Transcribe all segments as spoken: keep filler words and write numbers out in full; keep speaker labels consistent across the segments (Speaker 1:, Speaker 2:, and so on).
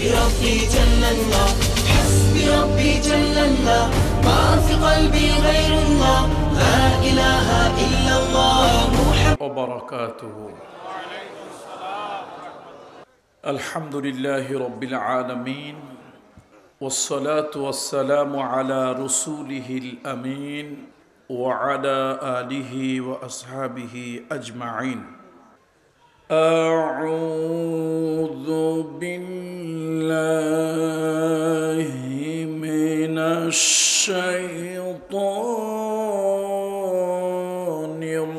Speaker 1: ربي جل الله حسبي ربي جل الله ما في قلبي غير الله لا إله إلا الله محمد
Speaker 2: وبركاته. الحمد لله رب العالمين والصلاة والسلام على رسوله الأمين وعلى آله وأصحابه أجمعين. أعوذ بالله من الشيطان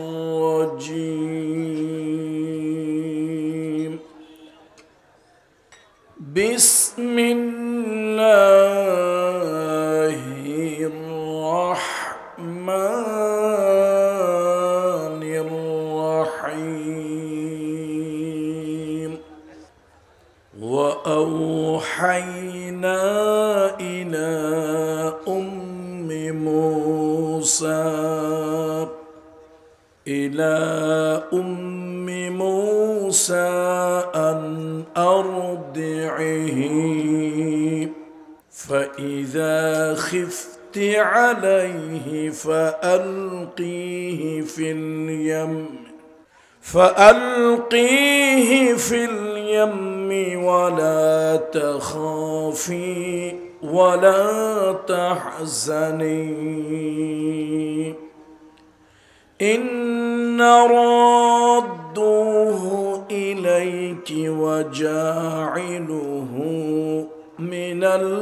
Speaker 2: الرجيم. بسم الله الرحمن الرحيم. وأوحينا إلى أم موسى إلى أم موسى أن أرضعه فإذا خفت عليه فألقيه في اليم فألقيه في اليم ولا تخافي ولا تحزني إن رادوه إليك وجاعلوه من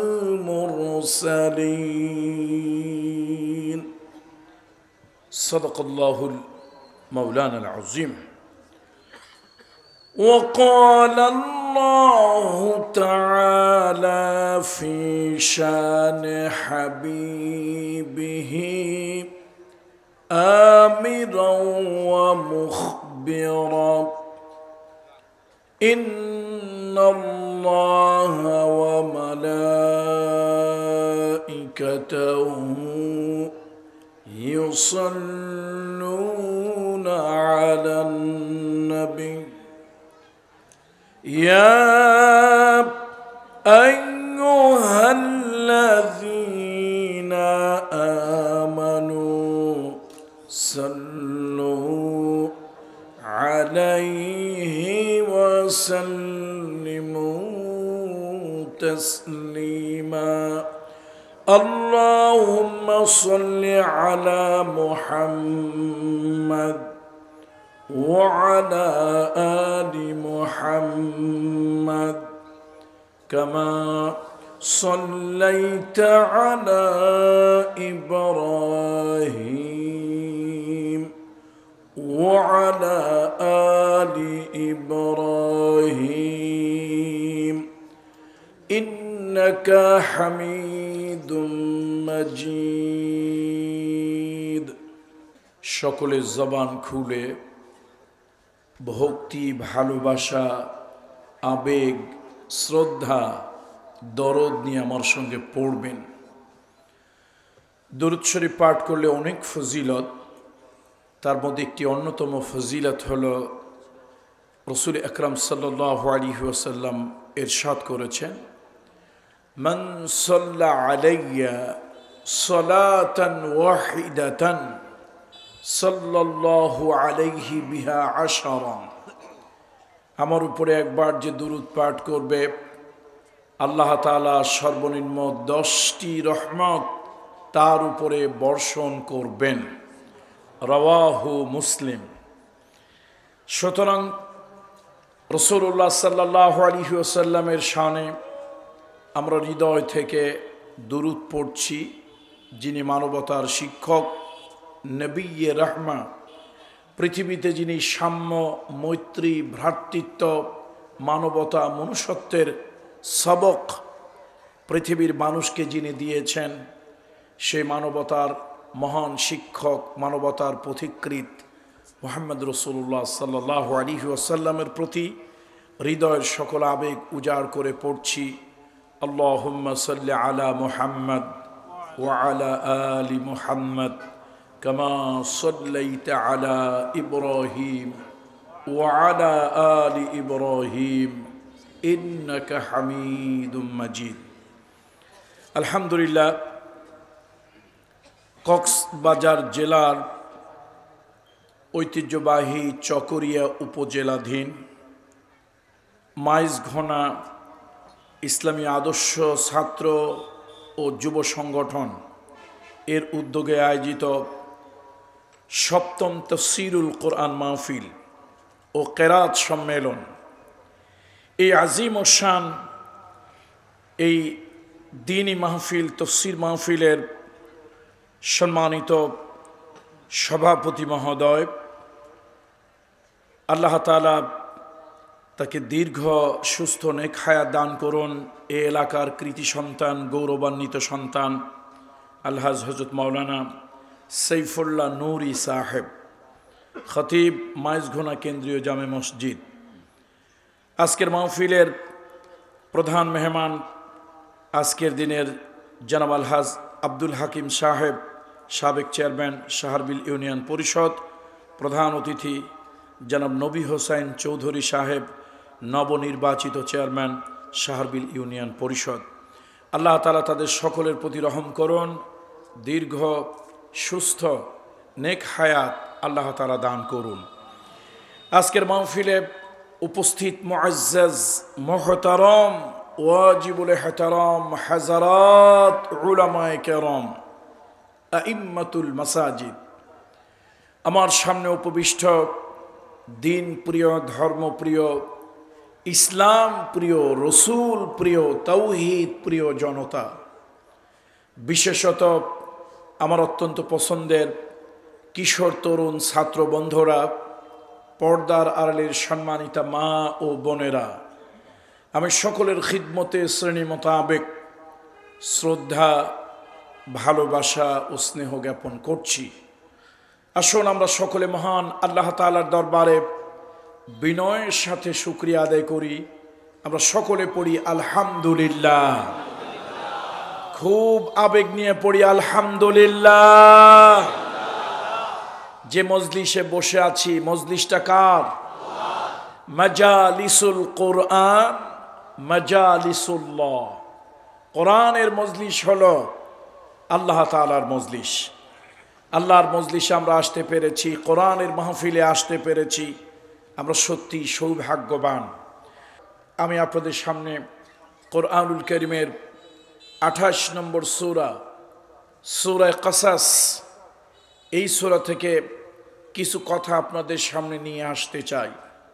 Speaker 2: المرسلين. صدق الله مولانا العظيم. وقال الله تعالى في شان حبيبه آمرا ومخبرا إن الله وملائكته يصلون على النبي يا أيها الذين آمنوا صلوا عليه وسلموا تسليما. اللهم صل على محمد وعلى آل محمد كما صليت على إبراهيم وعلى آل إبراهيم إنك حميد مجيد. সকলে জবান খুলে ভক্তি, ভালোবাসা, আবেগ, শ্রদ্ধা, দরদ নিয়ে আমার সঙ্গে পড়বেন। দুরূদ শরীফ পাঠ করলে অনেক ফজিলত, তার মধ্যে একটি অন্যতম ফজিলত হল রাসূল আকরাম সাল্লাল্লাহু আলাইহি ওয়াসাল্লাম ইরশাদ করেছেন, মান সাল্লা আলাইয়া সালাতান ওয়াহিদাতান সাল্লাল্লাহু আলাইহি বিহা আশারা। আমার উপরে একবার যে দুরূদ পাঠ করবে আল্লাহ তাআলা সর্বনিম্ন দশটি রহমত তার উপরে বর্ষণ করবেন। রাওয়াহু মুসলিম। সুতরাং রাসূলুল্লাহ সাল্লাল্লাহু আলাইহি ওয়াসাল্লামের শানে আমরা হৃদয় থেকে দুরূদ পড়ছি, যিনি মানবতার শিক্ষক, নবিয়ে রাহমা, পৃথিবীতে যিনি সাম্য, মৈত্রী, ভ্রাতৃত্ব, মানবতা, মনুষ্যত্বের সবক পৃথিবীর মানুষকে যিনি দিয়েছেন, সেই মানবতার মহান শিক্ষক, মানবতার পথিকৃত মুহাম্মদ রাসূলুল্লাহ সাল্লাল্লাহু আলাইহি ওয়াসাল্লামের প্রতি হৃদয়ের সকল আবেগ উজাড় করে পড়ছি, আল্লাহুম্মা সাল্লি আলা মুহাম্মদ ওয়া আলা আলি মুহাম্মদ কামা সাল্লাইতা আলা ইব্রাহিম ওয়া আলা আলি ইব্রাহিম ইন্নাকা হামিদুম মাজিদ। আলহামদুলিল্লাহ, কক্সবাজার জেলার ঐতিহ্যবাহী চকরিয়া উপজেলাধীন মাইজঘোনা ইসলামী আদর্শ ছাত্র ও যুব সংগঠন এর উদ্যোগে আয়োজিত সপ্তম তাফসীরুল কোরআন মাহফিল ও কেরাত সম্মেলন, এই আজিম ও শান এই দ্বীনি মাহফিল তাফসীর মাহফিলের সম্মানিত সভাপতি মহোদয়, আল্লাহ তাআলা তাকে দীর্ঘ সুস্থ নেক হায়াত দান করুন। এ এলাকার কৃতি সন্তান, গৌরবান্বিত সন্তান আলহাজ হযরত মাওলানা সাইফুল্লাহ নুরি সাহেব, খতিব মাইজঘোনা কেন্দ্রীয় জামে মসজিদ। আজকের মাহফিলের প্রধান মেহমান আজকের দিনের জনাব আলহাজ আব্দুল হাকিম সাহেব, সাবেক চেয়ারম্যান সাহারবিল ইউনিয়ন পরিষদ। প্রধান অতিথি জনাব নবী হোসাইন চৌধুরী সাহেব, নবনির্বাচিত চেয়ারম্যান সাহারবিল ইউনিয়ন পরিষদ। আল্লাহ তাআলা তাদের সকলের প্রতি রহম করুন, দীর্ঘ সুস্থ নেক হায়াত আল্লাহ তাআলা দান করুন। আজকের মাহফিলে উপস্থিত মুআজ্জাজ মুহতারাম ওয়াজিবুল ইহতারাম হাজারাত উলামায়ে কেরাম আইম্মাতুল মাসাজিদ, আমার সামনে উপবিষ্ট দিন প্রিয়, ধর্মপ্রিয়, ইসলাম প্রিয়, রসুল প্রিয়, তাওহীদ প্রিয় জনতা, বিশেষত আমার অত্যন্ত পছন্দের কিশোর তরুণ ছাত্র বন্ধুরা, পর্দার আড়ালের সম্মানিতা মা ও বোনেরা, আমি সকলের খিদমতে শ্রেণী মোতাবেক শ্রদ্ধা, ভালোবাসা ও স্নেহ জ্ঞাপন করছি। আসুন আমরা সকলে মহান আল্লাহ তাআলার দরবারে বিনয়ের সাথে শুকরিয়া আদায় করি। আমরা সকলে পড়ি আলহামদুলিল্লাহ, খুব আবেগ নিয়ে পড়ি আলহামদুলিল্লাহ। যে মজলিসে বসে আছি, মজলিসটা কার? মাজালিসুল কোরআন, মাজালিসুল্লাহ। কোরআনের মজলিস হলো আল্লাহ তাআলার মজলিস। আল্লাহর মজলিসে আমরা আসতে পেরেছি, কোরআনের মাহফিলে আসতে পেরেছি, আমরা সত্যি সৌভাগ্যবান। আমি আপনাদের সামনে কোরআনুল কারীমের আঠাশ নম্বর সূরা, সূরা কাসাস, এই সূরা থেকে কিছু কথা আপনাদের সামনে নিয়ে আসতে চাই।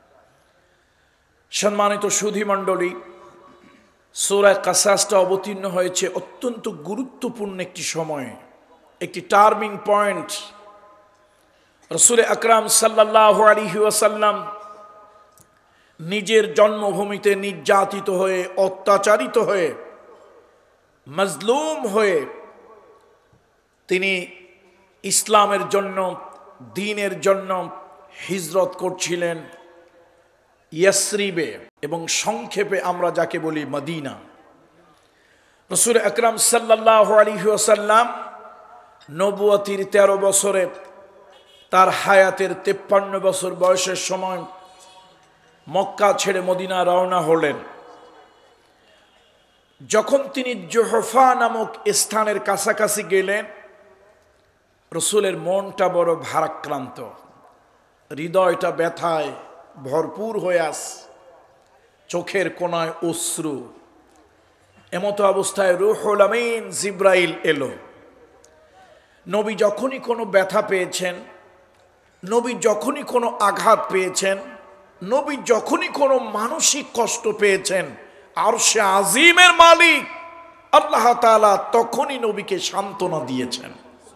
Speaker 2: সম্মানিত সুধী মণ্ডলী, সূরা কাসাসটা অবতীর্ণ হয়েছে অত্যন্ত গুরুত্বপূর্ণ একটি সময়ে, একটি টার্মিং পয়েন্ট। রাসূল আকরাম সাল্লাল্লাহু আলাইহি ওয়াসাল্লাম নিজের জন্মভূমিতে নির্যাতিত হয়ে, অত্যাচারিত হয়ে, মজলুম হয়ে তিনি ইসলামের জন্য, দ্বীনের জন্য হিজরত করছিলেন ইয়াসরিবে, এবং সংক্ষেপে আমরা যাকে বলি মদিনা। রাসূল আকরাম সাল্লাল্লাহু আলাইহি ওয়াসাল্লাম নবুয়তির তেরো বছরে, তার হায়াতের তেপ্পান্ন বছর বয়সের সময় মক্কা ছেড়ে মদিনা রওনা হলেন। যখন তিনি জুহফা নামক স্থানের কাছাকাছি গেলেন, রসুলের মনটা বড় ভারাক্রান্ত, হৃদয়টা ব্যথায় ভরপুর হয়ে আস, চোখের কোনায় অশ্রু। এমতো অবস্থায় রূহুল আমিন জিব্রাইল এলো। নবী যখনই কোনো ব্যথা পেয়েছেন, নবী যখনই কোনো আঘাত পেয়েছেন, নবী যখনই কোনো মানসিক কষ্ট পেয়েছেন, আরশে আজিমের মালিক আল্লাহ তাআলা তখনই নবীকে সান্ত্বনা দিয়েছেন।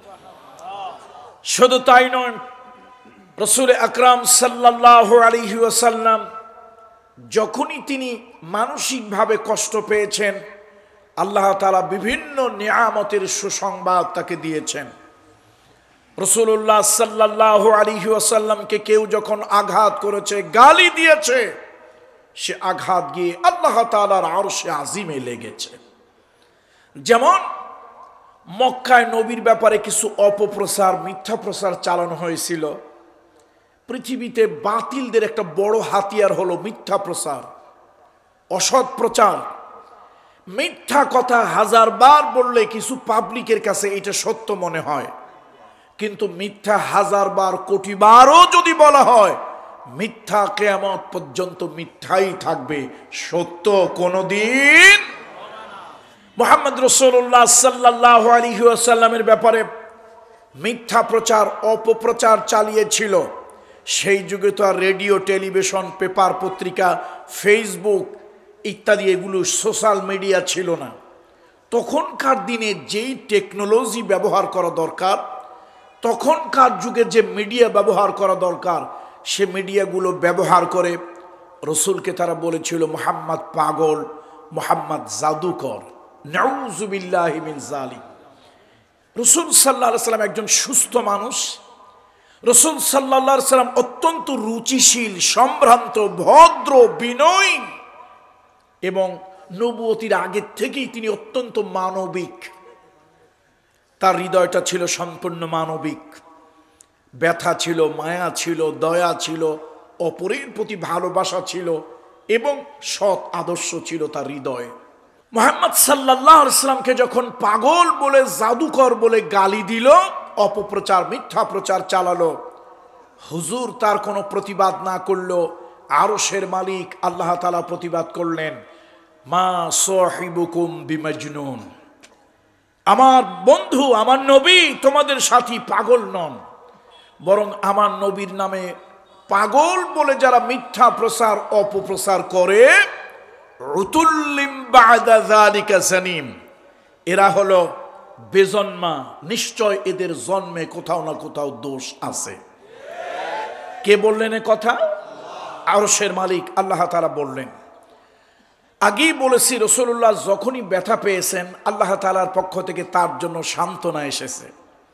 Speaker 2: শুধু তাই নয়, রাসূল আকরাম সাল্লাল্লাহু আলাইহি ওয়াসাল্লাম যখনই তিনি মানসিকভাবে কষ্ট পেয়েছেন, আল্লাহ তাআলা বিভিন্ন নিয়ামতের সুসংবাদ তাকে দিয়েছেন। রাসূলুল্লাহ সাল্লাল্লাহু আলাইহি ওয়াসাল্লামকে কেউ যখন আঘাত করেছে, গালি দিয়েছে, সে আঘাত গিয়ে আল্লাহ তাআলার আরশে আজিমে লেগেছে। যেমন মক্কায় নবীর ব্যাপারে কিছু অপপ্রচার, মিথ্যা প্রচার চালানো হয়েছিল। পৃথিবীতে বাতিলদের একটা বড় হাতিয়ার হলো মিথ্যা প্রচার। অসৎ প্রচার, মিথ্যা কথা হাজার বার বললে কিছু পাবলিকের কাছে এটা সত্য মনে হয়, কিন্তু মিথ্যা হাজার বার কোটি বারও যদি বলা হয়, মিথ্যা কিয়ামত পর্যন্ত মিথ্যাই থাকবে, সত্য কোনদিন। মুহাম্মদ রাসূলুল্লাহ সাল্লাল্লাহু আলাইহি ওয়াসাল্লামের ব্যাপারে মিথ্যা প্রচার অপপ্রচার চালিয়েছিল। সেই যুগে তো আর রেডিও, টেলিভিশন, পেপার, পত্রিকা, ফেসবুক ইত্যাদি এগুলো সোশ্যাল মিডিয়া ছিল না। তখনকার দিনে যেই টেকনোলজি ব্যবহার করা দরকার, তখনকার যুগে যে মিডিয়া ব্যবহার করা দরকার, সে মিডিয়াগুলো ব্যবহার করে রসুলকে তারা বলেছিল মুহাম্মদ পাগল, মুহাম্মদ জাদুকর। নাউযুবিল্লাহি মিন যালিক। রসুল সাল্লাল্লাহু আলাইহি ওয়াসাল্লাম একজন সুস্থ মানুষ। রসুল সাল্লাল্লাহু আলাইহি ওয়াসাল্লাম অত্যন্ত রুচিশীল, সম্ভ্রান্ত, ভদ্র, বিনয়ী এবং নবুয়তির আগের থেকেই তিনি অত্যন্ত মানবিক। তার হৃদয়টা ছিল সম্পূর্ণ মানবিক। ব্যথা ছিল, মায়া ছিল, দয়া ছিল, অপরের প্রতি ভালোবাসা ছিল এবং সৎ আদর্শ ছিল তার হৃদয়ে। মুহাম্মদ সাল্লাল্লাহু আলাইহি ওয়াসাল্লামকে যখন পাগল বলে, জাদুকর বলে গালি দিল, অপপ্রচার, মিথ্যা প্রচার চালালো, হুজুর তার কোনো প্রতিবাদ না করলো। আরশের মালিক আল্লাহ তাআলা প্রতিবাদ করলেন, মা সাহিবুকুম বিমাজনুন, আমার বন্ধু, আমার নবী তোমাদের সাথী পাগল নন, বরং আমার নবীর নামে পাগল বলে যারা মিথ্যা প্রচার অপপ্রচার করে, উতুল্লিম বাদা যালিকা জানিম, এরা হলো বেজন্মা, নিশ্চয় এদের জন্মে কোথাও না কোথাও দোষ আছে। কে বললেন এ কথা? আরশের মালিক আল্লাহ তাআলা বললেন। আগেই বলেছি, রাসূলুল্লাহ যখনই ব্যথা পেয়েছেন, আল্লাহ তাআলার পক্ষ থেকে তার জন্য সান্ত্বনা এসেছে।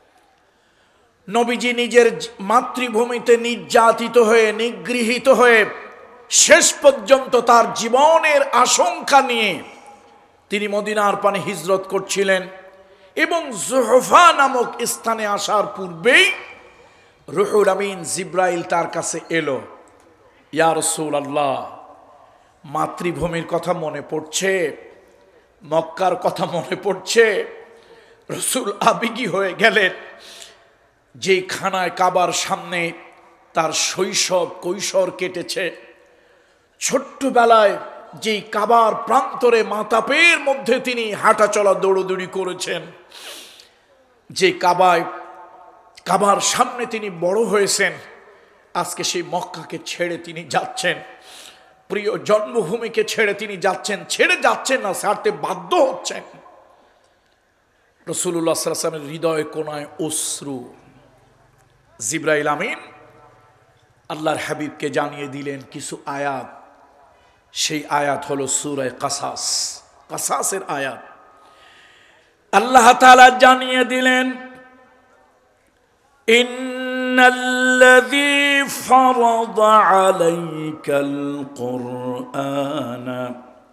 Speaker 2: নবীজি নিজের মাতৃভূমিতে নির্যাতিত হয়ে, নিগৃহীত হয়ে, শেষ পর্যন্ত তার জীবনের আশঙ্কা নিয়ে তিনি মদিনার পানে হিজরত করছিলেন এবং জুহফা নামক স্থানে আসার পূর্বেই রুহুল আমিন জিব্রাইল তার কাছে এলো। ইয়া রাসূলুল্লাহ, মাতৃভূমির কথা মনে পড়ছে, মক্কার কথা মনে পড়ছে। রসুল আবেগী হয়ে গেলেন। যে খানায় কাবার সামনে তার শৈশব কৈশোর কেটেছে, ছোট্টবেলায় যেই কাবার প্রান্তরে মাতাপের মধ্যে তিনি হাঁটা চলা দৌড়দৌড়ি করেছেন, যে কাবায় কাবার সামনে তিনি বড় হয়েছেন, আজকে সেই মক্কাকে ছেড়ে তিনি যাচ্ছেন, প্রিয় জন্মভূমিকে ছেড়ে তিনি যাচ্ছেন। ছেড়ে যাচ্ছেন না, ছাড়তে বাধ্য হচ্ছেন। রাসূলুল্লাহ সাল্লাল্লাহু আলাইহি ওয়াসাল্লামের হৃদয়ে কোনায় অশ্রু। জিবরাইল আমিন আল্লাহর হাবিবকে জানিয়ে দিলেন কিছু আয়াত। সেই আয়াত হলো সূরা কাসাস, কাসাসের আয়াত। আল্লাহ তাআলা জানিয়ে দিলেন, ইন্নাল্লাযী ফারাদা আলাইকাল কুরআনা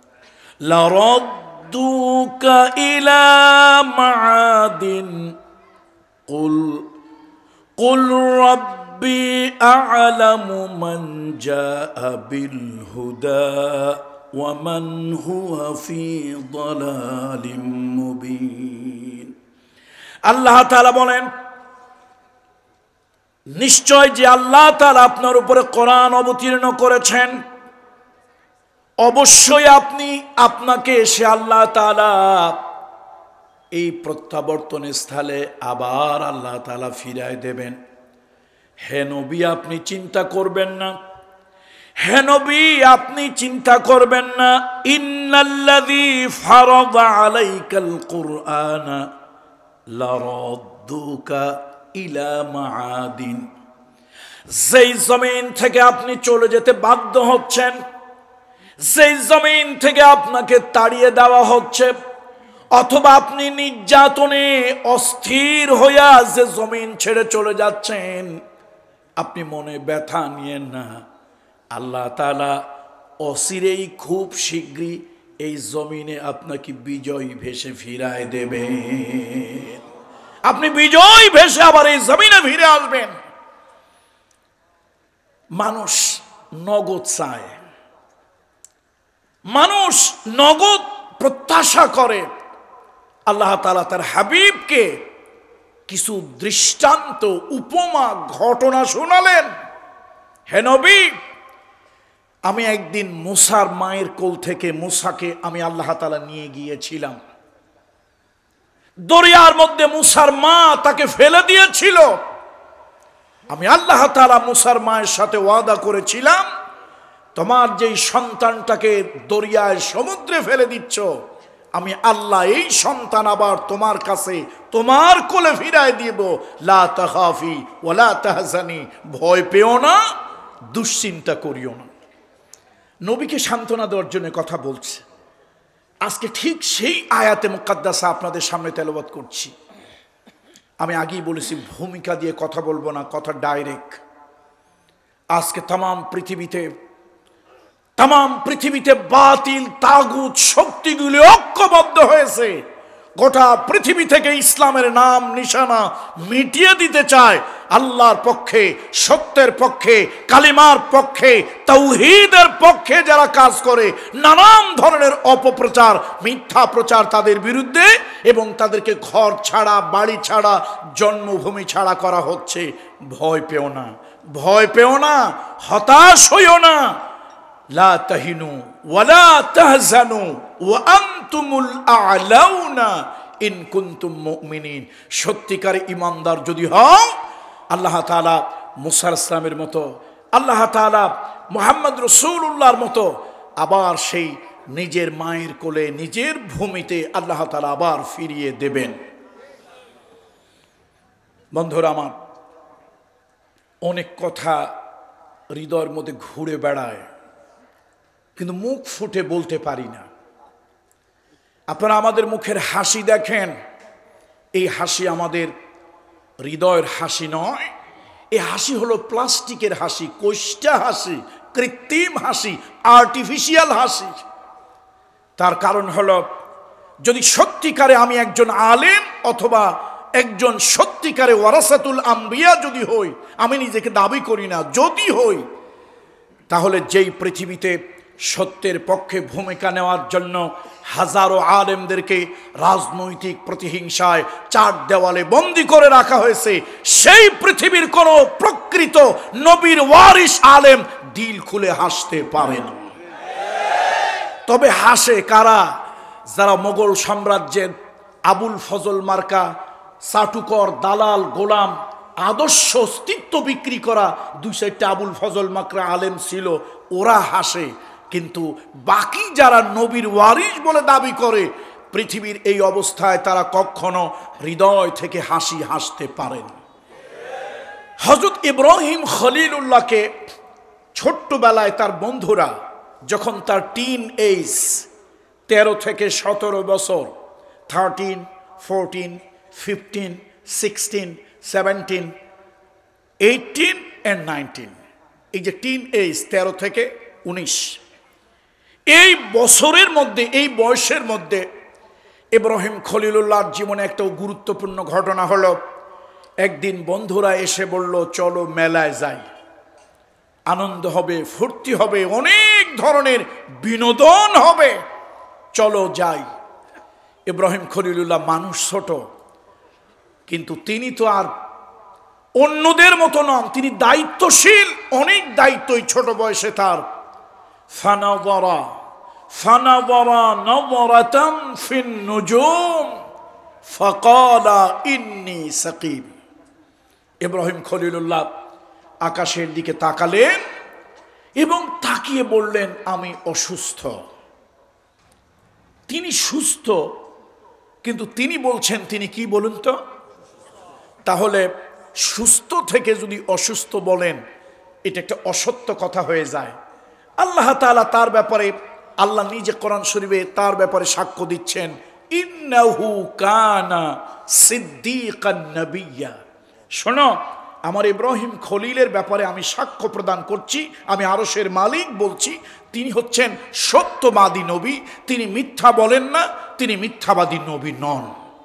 Speaker 2: লারাদ্দুকা ইলা মাআদিন কুল কুল রাব্বি আ'লামু মান জাআ বিল হুদা ওয়া মান হুয়া ফি দালালিম মুবিন। আল্লাহ তাআলা বলেন, নিশ্চয় যে আল্লাহ তাআলা আপনার উপরে কোরআন অবতীর্ণ করেছেন, অবশ্যই আপনি আপনাকে সে আল্লাহ তাআলা এই প্রত্যাবর্তন স্থলে আবার আল্লাহ তাআলা ফিরায় দেবেন। হে নবী, আপনি চিন্তা করবেন না, হে নবী আপনি চিন্তা করবেন না। ইন্নাল্লাযী ফারাদা আলাইকাল কুরআনা লারাদ্দুকা ইলা মাআদিন, যেই জমিন থেকে আপনি চলে যেতে বাধ্য হচ্ছেন, যেই জমিন থেকে আপনাকে তাড়িয়ে দেওয়া হচ্ছে, অথবা আপনি নির্যাতনে অস্থির হইয়া যে জমিন ছেড়ে চলে যাচ্ছেন, আপনি মনে ব্যথা নিয়েন না। আল্লাহ তাআলা অচিরেই খুব শীঘ্রই এই জমিনে আপনাকে বিজয় ভেসে ফিরায় দেবেন। আপনি বিজয় ভেসে আবার এই জমিনে ফিরে আসবেন। মানুষ নগদ চায়, মানুষ নগদ প্রত্যাশা করে, আল্লাহ তাআলা তার হাবিবকে কিছু দৃষ্টান্ত, উপমা, ঘটনা শোনালেন। হে নবী, আমি একদিন মুসার মায়ের কোল থেকে মুসাকে আমি আল্লাহ তাআলা নিয়ে গিয়েছিলাম। দরিয়ার মধ্যে মুসার মা তাকে ফেলে দিয়েছিল। আমি আল্লাহ তাআলা মুসার মায়ের সাথে ওয়াদা করেছিলাম, তোমার যেই সন্তানটাকে দরিয়ায় সমুদ্রে ফেলে দিচ্ছ, আমি আল্লাহ এই সন্তান আবার তোমার কাছে তোমার কোলে ফিরায় দিব। লা তাখাফি ওয়ালা তাহজানি, ভয় পেও না, দুশ্চিন্তা করিও না। নবীকে সান্ত্বনা দেওয়ার জন্য কথা বলছে। আজকে ঠিক সেই আয়াতে মুকাদ্দাসা আপনাদের সামনে তেলাওয়াত করছি। আমি আগেই বলেছি ভূমিকা দিয়ে কথা বলবো না, কথা ডাইরেক্ট। আজকে তামাম পৃথিবীতে তামাম পৃথিবীতে বাতিল তাগুত শক্তিগুলি ঐক্যবদ্ধ হয়েছে। গোটা পৃথিবী থেকে ইসলামের নাম নিশানা মিটিয়ে দিতে চায়। আল্লাহর পক্ষে, সত্যের পক্ষে, কালিমার পক্ষে, তাওহীদের পক্ষে যারা কাজ করে, নানান ধরনের অপপ্রচার, মিথ্যা প্রচার তাদের বিরুদ্ধে, এবং তাদেরকে ঘর ছাড়া, বাড়ি ছাড়া, জন্মভূমি ছাড়া করা হচ্ছে। ভয় পেও না, ভয় পেও না, হতাশ হইও না। লা তাহিনু ওয়ালা তাহজানু ওয়া আনতুমুল আ'লাউনা ইন কুনতুম মুমিনিন। সত্যিকার ঈমানদার যদি হও, আল্লাহ তাআলা মুসা ইসলামের মতো, আল্লাহ তাআলা মুহাম্মদ রাসূলুল্লাহর মতো আবার সেই নিজের মায়ের কোলে, নিজের ভূমিতে আল্লাহ তাআলা আবার ফিরিয়ে দেবেন। বন্ধুরা আমার, অনেক কথা হৃদয়ের মধ্যে ঘুরে বেড়ায়, কিন্তু মুখ ফুটে বলতে পারি না। আপনারা আমাদের মুখের হাসি দেখেন, এই হাসি আমাদের হৃদয়ের হাসি নয়। এই হাসি হলো প্লাস্টিকের হাসি, কোষ্টা হাসি, কৃত্রিম হাসি, আর্টিফিশিয়াল হাসি। তার কারণ হলো, যদি সত্যিকারে আমি একজন আলেম অথবা একজন সত্যিকারে ওয়ারাসাতুল আম্বিয়া যদি হই, আমি নিজেকে দাবি করি না, যদি হই, তাহলে যেই পৃথিবীতে সত্যের পক্ষে ভূমিকা নেওয়ার জন্য হাজারো আলেমদেরকে রাজনৈতিক প্রতিহিংসায় চার দেওয়ালে বন্দী করে রাখা হয়েছে, সেই পৃথিবীর কোন প্রকৃত নবীর ওয়ারিস আলেম দিল খুলে হাসতে পারে না। তবে হাসে কারা? যারা মোগল সাম্রাজ্যের আবুল ফজল মার্কা চাটুকর, দালাল, গোলাম, আদর্শ অস্তিত্ব বিক্রি করা দুই চারটা আবুল ফজল মার্কা আলেম ছিল, ওরা হাসে। কিন্তু বাকি যারা নবীর ওয়ারিস বলে দাবি করে, পৃথিবীর এই অবস্থায় তারা কখনো হৃদয় থেকে হাসি হাসতে পারেন। হযরত ইব্রাহিম খলিলুল্লাহকে ছোট্টবেলায় তার বন্ধুরা যখন তার টিন এজ, তেরো থেকে সতেরো বছর, thirteen, fourteen, fifteen, sixteen, seventeen, eighteen and nineteen, এই যে টিন এজ, তেরো থেকে উনিশ, এই বছরের মধ্যে, এই বয়সের মধ্যে ইব্রাহিম খলিলুল্লাহর জীবনে একটা গুরুত্বপূর্ণ ঘটনা হলো, একদিন বন্ধুরা এসে বলল, চলো মেলায় যাই, আনন্দ হবে, ফুর্তি হবে, অনেক ধরনের বিনোদন হবে, চলো যাই। ইব্রাহিম খলিলুল্লাহ মানুষ ছোট, কিন্তু তিনি তো আর অন্যদের মতো নন, তিনি দায়িত্বশীল, অনেক দায়িত্বই ছোট বয়সে তার। ফানাযারা ফানাযারা নাযরাতান ফিন নুজুম ফাকালা ইন্নী সাকিব। ইব্রাহিম খলিলুল্লাহ আকাশের দিকে তাকালেন এবং তাকিয়ে বললেন, আমি অসুস্থ। তিনি সুস্থ, কিন্তু তিনি বলছেন তিনি কি বলুন তো? তাহলে সুস্থ থেকে যদি অসুস্থ বলেন, এটা একটা অসত্য কথা হয়ে যায়। আল্লাহ তাআলা তার ব্যাপারে, আল্লাহ নিজে কোরআন শরীফে তার ব্যাপারে সাক্ষ্য দিচ্ছেন, ইন্নাহু কানা সিদ্দীকান নবিয়্যা। শোনো, আমার ইব্রাহিম খলিলের ব্যাপারে আমি সাক্ষ্য প্রদান করছি, আমি আরশের মালিক বলছি, তিনি হচ্ছেন সত্যবাদী নবী, তিনি মিথ্যা বলেন না, তিনি মিথ্যাবাদী নবী নন।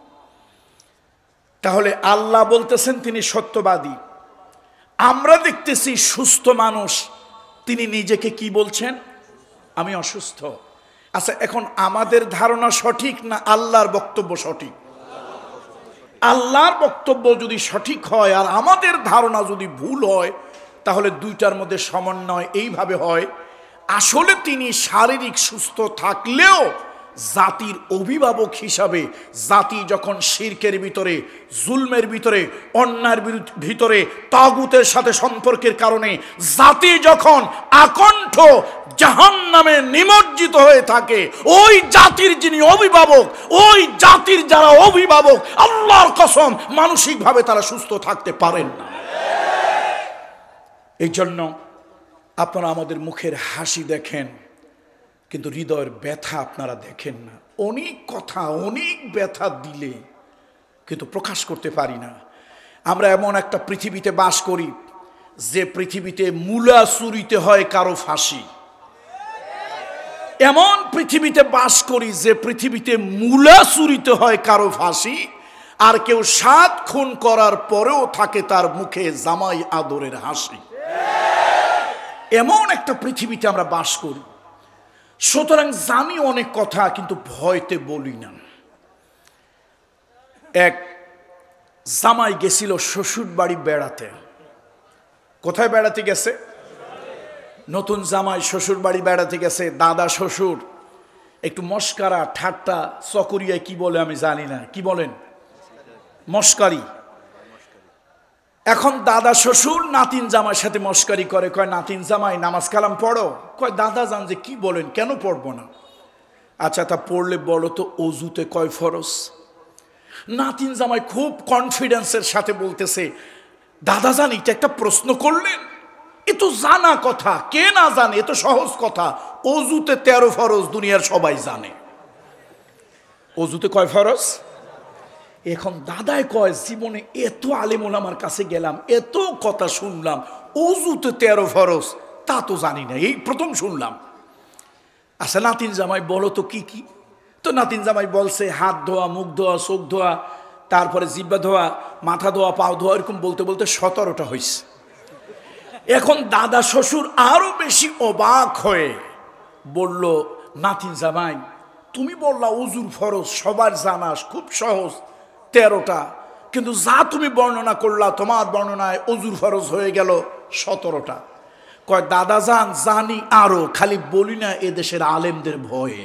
Speaker 2: তাহলে আল্লাহ বলতেছেন তিনি সত্যবাদী, আমরা দেখতেছি সুস্থ মানুষ, তিনি নিজেকে কি বলছেন? আমি অসুস্থ। আচ্ছা, এখন আমাদের ধারণা সঠিক না আল্লাহর বক্তব্য সঠিক? আল্লাহর বক্তব্য যদি সঠিক হয় আর আমাদের ধারণা যদি ভুল হয়, তাহলে দুইটার মধ্যে সমন্বয় এইভাবে হয়, আসলে তিনি শারীরিক সুস্থ থাকলেও জাতির অভিভাবক হিসাবে, জাতি যখন শিরকের ভিতরে, জুলমের ভিতরে, অন্যায়ের ভিতরে, তাগুতের সাথে সম্পর্কের কারণে জাতি যখন আকণ্ঠ জাহান্নামে নিমজ্জিত হয়ে থাকে, ওই জাতির যিনি অভিভাবক, ওই জাতির যারা অভিভাবক, আল্লাহর কসম মানসিকভাবে তারা সুস্থ থাকতে পারেন না। এই জন্য আপনারা আমাদের মুখের হাসি দেখেন, কিন্তু হৃদয়ের ব্যথা আপনারা দেখেন না। অনেক কথা, অনেক ব্যথা দিলে কিন্তু প্রকাশ করতে পারি না। আমরা এমন একটা পৃথিবীতে বাস করি যে পৃথিবীতে মূলা চুরিতে হয় কারো ফাঁসি। এমন পৃথিবীতে বাস করি যে পৃথিবীতে মূলা চুরিতে হয় কারো ফাঁসি, আর কেউ সাত খুন করার পরেও থাকে তার মুখে জামাই আদরের হাসি। এমন একটা পৃথিবীতে আমরা বাস করি। সুতরাং জানি অনেক কথা, কিন্তু ভয়তে বলি না। এক জামাই গেছিল শ্বশুর বাড়ি বেড়াতে। কোথায় বেড়াতে গেছে? নতুন জামাই শ্বশুর বাড়ি বেড়াতে গেছে। দাদা শ্বশুর একটু মস্কারা ঠাট্টা, চকরিয়ায় কি বলে আমি জানি না, কি বলেন? মস্কারি। এখন দাদা শ্বশুর নাতিন জামাইয়ের সাথে মস্কারি করে, কয় নাতিন জামাই নামাজ কালাম পড়ো। কয় দাদা জান যে কি বলেন, কেন পড়বো না? আচ্ছা তা পড়লে বলো তো অজুতে কয় ফরজ? নাতিন জামাই খুব কনফিডেন্সের সাথে বলতেছে, দাদা জান এটা একটা প্রশ্ন করলেন, এ তো জানা কথা, কে না জানে, এ তো সহজ কথা। অজুতে তেরো ফরজ দুনিয়ার সবাই জানে। অজুতে কয় ফরজ? এখন দাদায় কয় জীবনে এত আলেম ওলামার কাছে গেলাম, এত কথা শুনলাম, অজুতে তেরো ফরজ তা তো জানি না, এই প্রথম শুনলাম। আচ্ছা নাতিন জামাই বলো তো কি কি? তো নাতিন জামাই বলছে হাত ধোয়া, মুখ ধোয়া, চোখ ধোয়া, তারপরে জিব্বা ধোয়া, মাথা ধোয়া, পাও ধোয়া, এরকম বলতে বলতে সতেরোটা হয়েছে। এখন দাদা শ্বশুর আরো বেশি অবাক হয়ে বলল, নাতিন জামাই তুমি বললা অজুর ফরজ সবার জানা, খুব সহজ, তেরোটা, কিন্তু যা তুমি বর্ণনা করলা তোমার বর্ণনায় অজুর ফরজ হয়ে গেল সতেরোটা। কয় দাদা জান জানি আরো, খালি বলি না এদেশের আলেমদের ভয়ে।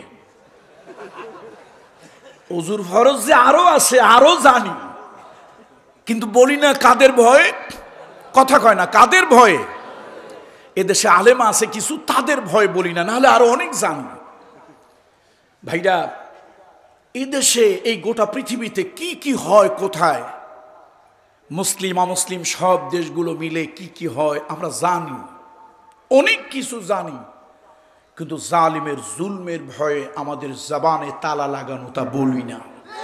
Speaker 2: অজুর ফরজ যে আরো আছে আরো জানি, কিন্তু বলি না কাদের ভয়ে? কথা কয় না, কাদের ভয়ে? এদেশে আলেম আছে কিছু, তাদের ভয় বলি না, নাহলে আরো অনেক জানি। ভাইরা, এই দেশে এই গোটা পৃথিবীতে কি কি হয়, কোথায়, মুসলিম অমুসলিম সব দেশগুলো মিলে কি কি হয় আমরা জানি, অনেক কিছু জানি, কিন্তু জালিমের জুলমের ভয়ে আমাদের জবানে তালা লাগানো তা বলি না।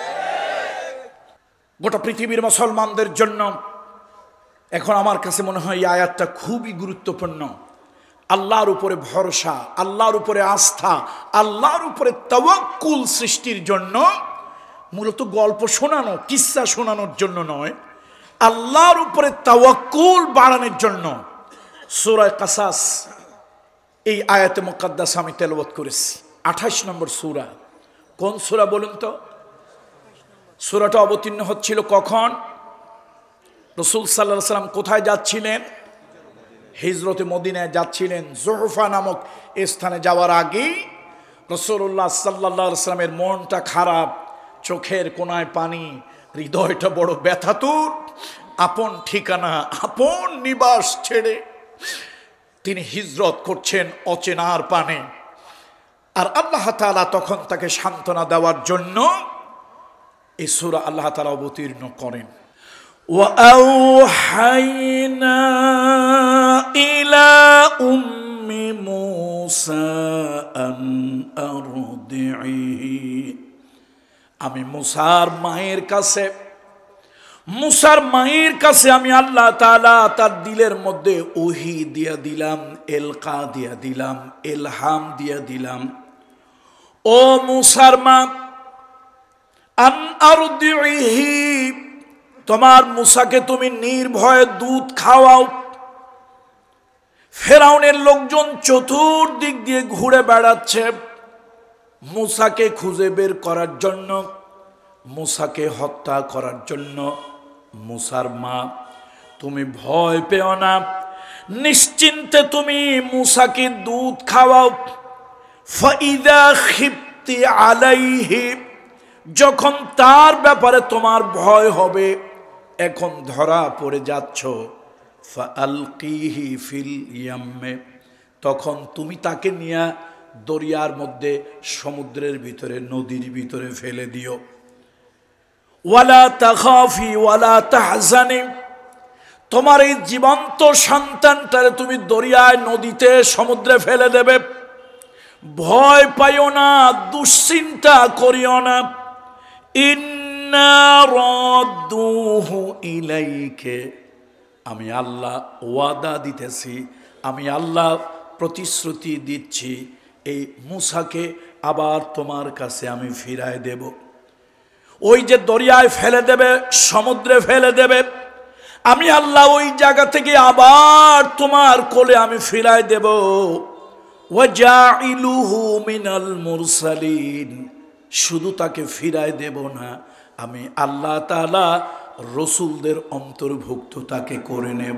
Speaker 2: গোটা পৃথিবীর মুসলমানদের জন্য এখন আমার কাছে মনে হয় এই আয়াতটা খুবই গুরুত্বপূর্ণ। আল্লাহর উপরে ভরসা, আল্লাহর উপরে আস্থা, আল্লাহর উপরে তাওয়াক্কুল সৃষ্টির জন্য, মূলত গল্প শোনানো, কিস্সা শোনানোর জন্য নয়, আল্লাহর উপরে তাওয়াক্কুল বাড়ানোর জন্য সূরা কাসাস এই আয়াতে মুকাদ্দাস আমি তেলাওয়াত করেছি। আঠাশ নম্বর সূরা। কোন সূরা বলুন তো? সূরাটা অবতীর্ণ হচ্ছিল কখন? রাসূল সাল্লাল্লাহু আলাইহি ওয়াসাল্লাম কোথায় যাচ্ছিলেন? হিজরতে মদিনায় যাচ্ছিলেন। জুহফা নামক স্থানে যাওয়ার আগেই রাসূলুল্লাহ সাল্লাল্লাহু আলাইহি ওয়াসাল্লামের মনটা খারাপ, চোখের কোনায় পানি, হৃদয়টা বড় ব্যথাতুর। আপন ঠিকানা, আপন নিবাস ছেড়ে তিনি হিজরত করছেন অচেনার পানে। আর আল্লাহ তাআলা তখন তাকে সান্ত্বনা দেওয়ার জন্য এই সূরা আল্লাহ তাআলা অবতীর্ণ করেন। وَأَوْحَيْنَا إِلَى أُمِّ مُوسَى أَنْ أَرْضِعِهِ আমি মুসার মায়ের কাছে মুসার মায়ের কাছে আমি আল্লাহ তাআলা তার দিলের মধ্যে ওহী দিয়া দিলাম, এলকা দিয়া দিলাম, ইলহাম দিয়া দিলাম। ও মুসার মা, আন আরদিহি, তোমার মুসাকে তুমি নির্ভয়ে দুধ খাওয়াও। ফেরাউনের লোকজন চতুর্দিক দিয়ে ঘুরে বেড়াচ্ছে, মূসাকে খুঁজে বের করার জন্য, মূসাকে হত্যা করার জন্য। মূসার মা, তুমি ভয় পেও না, নিশ্চিন্তে তুমি মূসাকে দুধ খাওয়াও। ফাইদা খিফতি আলাইহি, যখন তার ব্যাপারে তোমার ভয় হবে, এখন ধরা পড়ে যাচ্ছ, ফাআলকিহি ফিল ইয়াম্মে, তখন তুমি তাকে নিয়ে দরিয়ার মধ্যে, সমুদ্রের ভিতরে, নদীর ভিতরে ফেলে দিও। ওয়ালা তাখাফি ওয়ালা তাহজানি, তোমার এই জীবন্ত সন্তানটারে তুমি দরিয়ায়, নদীতে, সমুদ্রে ফেলে দেবে, ভয় পাইও না, দুশ্চিন্তা করিও না। ইন্না রাদ্দুহু ইলাইকে, আমি আল্লাহ ওয়াদা দিতেছি, আমি আল্লাহ প্রতিশ্রুতি দিচ্ছি, এই মূসাকে আবার তোমার কাছে আমি ফিরায় দেব। ওই যে দরিয়ায় ফেলে দেবে, সমুদ্রে ফেলে দেবে, আমি আল্লাহ ওই জায়গা থেকে আবার তোমার কোলে আমি ফিরায় দেব। ওয়াজাইলুহু মিনাল মুরসালিন, শুধু তাকে ফিরায় দেব না, আমি আল্লাহ তাআলা রসুলদের অন্তর্ভুক্ত তাকে করে নেব।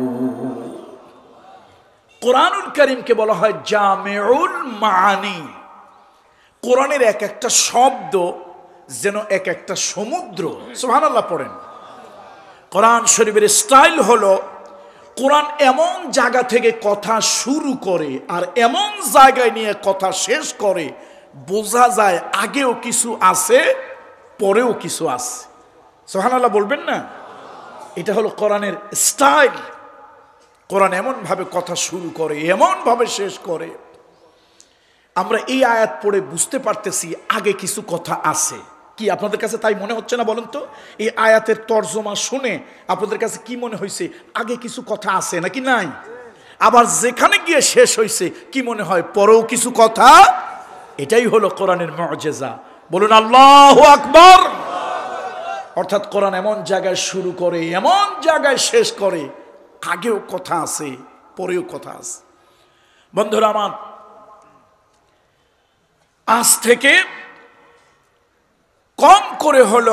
Speaker 2: কোরআনুল কারীমকে বলা হয় জামিউল মাআনি। কোরআনের এক একটা শব্দ যেন এক একটা সমুদ্র। সুবহানাল্লাহ পড়েন। কোরআন শরীফের স্টাইল হলো, কোরআন এমন জায়গা থেকে কথা শুরু করে আর এমন জায়গায় নিয়ে কথা শেষ করে, বোঝা যায় আগেও কিছু আছে, পরেও কিছু আছে। সুবহানাল্লাহ বলবেন না? এটা হলো কোরআনের স্টাইল। কোরআন এমন ভাবে কথা শুরু করে, এমন ভাবে শেষ করে, আমরা এই আয়াত পড়ে বুঝতে পারতেছি আগে কিছু কথা আছে। কি আপনাদের কাছে তাই মনে হচ্ছে না বলেন তো? এই আয়াতের তর্জমা শুনে আপনাদের কাছে কি মনে হয়েছে? আগে কিছু কথা আছে নাকি নাই? আবার যেখানে গিয়ে শেষ হয়েছে কি মনে হয়? পরেও কিছু কথা। এটাই হলো কোরআনের মুআজিজা। বলুন আল্লাহু আকবার। অর্থাৎ কোরআন এমন জায়গায় শুরু করে, এমন জায়গায় শেষ করে, আগেও কথা আছে, পরেও কথা আছে। বন্ধুরা আমার, আজ থেকে কম করে হলো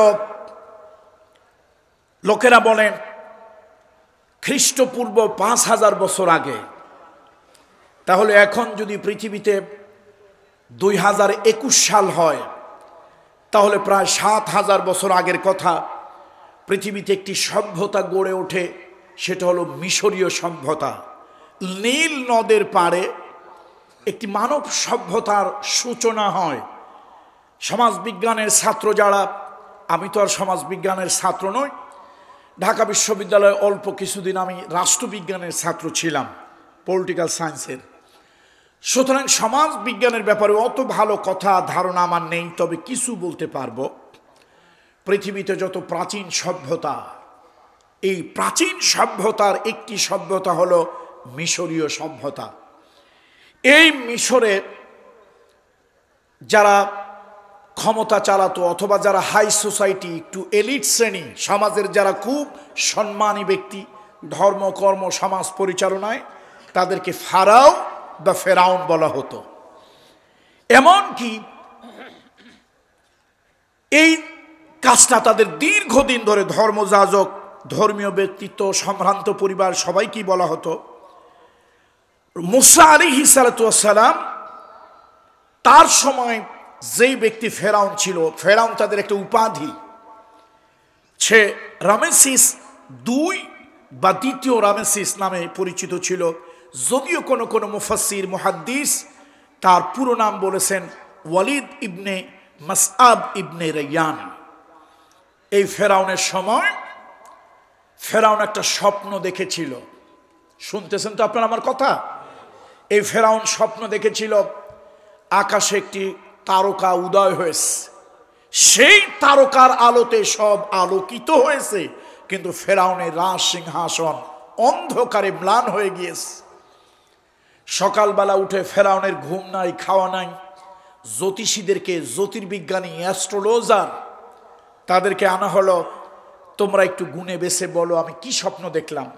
Speaker 2: লোকেরা বলেন খ্রিস্টপূর্ব পাঁচ হাজার বছর আগে, তাহলে এখন যদি পৃথিবীতে দুই হাজার একুশ সাল হয়, তাহলে প্রায় সাত হাজার বছর আগের কথা। পৃথিবীতে একটি সভ্যতা গড়ে ওঠে, সেটা হলো মিশরীয় সভ্যতা। নীল নদের পাড়ে একটি মানব সভ্যতার সূচনা হয়। সমাজবিজ্ঞানের ছাত্র যারা, আমি তো আর সমাজবিজ্ঞানের ছাত্র নই, ঢাকা বিশ্ববিদ্যালয়ে অল্প কিছুদিন আমি রাষ্ট্রবিজ্ঞানের ছাত্র ছিলাম, পলিটিক্যাল সায়েন্সের। সুতরাং সমাজ বিজ্ঞানের ব্যাপারে অত ভালো কথা ধারণা আমার নেই, তবে কিছু বলতে পারবো। পৃথিবীতে যত প্রাচীন সভ্যতা, এই প্রাচীন সভ্যতার একটি সভ্যতা হলো মিশরীয় সভ্যতা। এই মিশরে যারা ক্ষমতা চালাতো, অথবা যারা হাই সোসাইটি, একটু এলিট শ্রেণী, সমাজের যারা খুব সম্মানী ব্যক্তি, ধর্ম কর্ম সমাজ পরিচালনায়, তাদেরকে ফারাও বা ফেরাউন বলা হতো। এমনকি এই কাজটা তাদের দীর্ঘদিন ধরে ধর্মযাজক, ধর্মীয় ব্যক্তিত্ব, সম্ভ্রান্ত পরিবার সবাইকেই বলা হতো। মুসা আলাইহিস সালাতু ওয়াস সালাম, তার সময় যেই ব্যক্তি ফেরাউন ছিল, ফেরাউন তাদের একটা উপাধি, সে রামেসিস দুই বা দ্বিতীয় রামেসিস নামে পরিচিত ছিল। যদিও কোনো কোনো মুফাসসির মুহাদ্দিস তার পুরো নাম বলেছেন ওয়ালিদ ইবনে মাসআব ইবনে রাইয়ান। এই ফেরাউনের সময় ফেরাউন একটা স্বপ্ন দেখেছিল। শুনতেছেন তো আপনারা আমার কথা? এই ফেরাউন স্বপ্ন দেখেছিল আকাশে একটি তারকা উদয় হয়েছে, সেই তারকার আলোতে সব আলোকিত হয়েছে, কিন্তু ফেরাউনের রাজ সিংহাসন অন্ধকারে ম্লান হয়ে গিয়েছে। সকালবেলা উঠে ফেরাউনের ঘুম নাই, খাওয়া নাই। জ্যোতিষীদেরকে, জ্যোতির্বিজ্ঞানী, অ্যাস্ট্রোলজার, তাদেরকে আনা হলো, তোমরা একটু গুনে বেছে বলো আমি কি স্বপ্ন দেখলাম।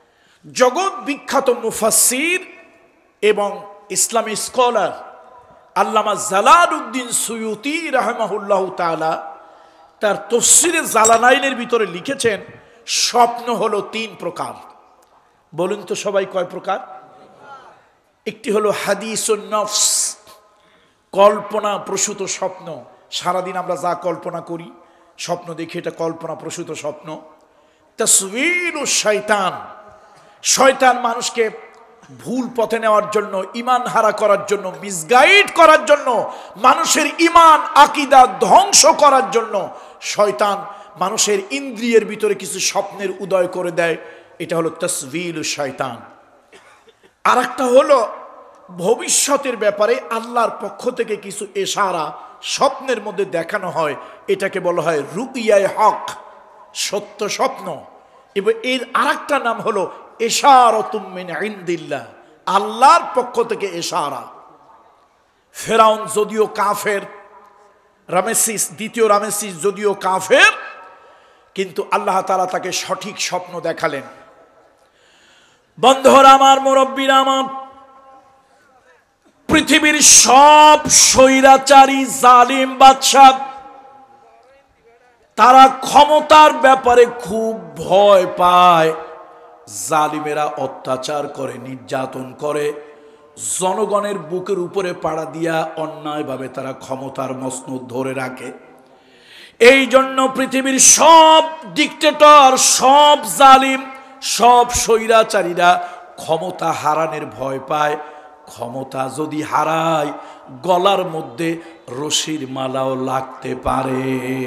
Speaker 2: জগৎ বিখ্যাত মুফাসসির এবং ইসলামী স্কলার আল্লামা জালালউদ্দিন সুয়ুতি রাহিমাহুল্লাহু তাআলা তার তাফসীরে জালালাইনের ভিতরে লিখেছেন, স্বপ্ন হলো তিন প্রকার। বলুন তো সবাই কয় প্রকার? একটি হলো হাদিসুন নফস, কল্পনা প্রসূত স্বপ্ন। সারাদিন আমরা যা কল্পনা করি, স্বপ্ন দেখি, এটা কল্পনা প্রসূত স্বপ্ন। তাসওয়িলুশ শয়তান, শয়তান মানুষকে ভুল পথে নেওয়ার জন্য, ইমান হারা করার জন্য, মিসগাইড করার জন্য, মানুষের ইমান আকীদা ধ্বংস করার জন্য শয়তান মানুষের ইন্দ্রিয়ের ভিতরে কিছু স্বপ্নের উদয় করে দেয়। এটা হলো তাসওয়িলুশ শয়তান। আর একটা হলো ভবিষ্যতের ব্যাপারে আল্লাহর পক্ষ থেকে কিছু ইশারা স্বপ্নের মধ্যে দেখানো হয়, এটাকে বলা হয় রুইয়ায়ে হক, সত্য স্বপ্ন। এবং এর আরেকটা নাম হলো ইশারাতুম মিন ইনদিল্লাহ, আল্লাহর পক্ষ থেকে ইশারা। ফেরাউন যদিও কাফের, রামেসিস দ্বিতীয় রামেসিস যদিও কাফের, কিন্তু আল্লাহ তাআলা তাকে সঠিক স্বপ্ন দেখালেন। বন্ধুরা আমার, মুরব্বীরা আমার, পৃথিবীর সব স্বৈরাচারী জালিম বাদশা তারা ক্ষমতার ব্যাপারে খুব ভয় পায়। জালিমেরা অত্যাচার করে, নির্যাতন করে, জনগণের বুকের উপরে পাড়া দিয়া অন্যায়ভাবে তারা ক্ষমতার মসনদ ধরে রাখে। এই জন্য পৃথিবীর সব ডিক্টেটর, সব জালিম, সব স্বৈরাচারীরা ক্ষমতা হারানোর ভয় পায়। ক্ষমতা যদি হারায়, গলার মধ্যে রশির মালাও লাগতে পারে।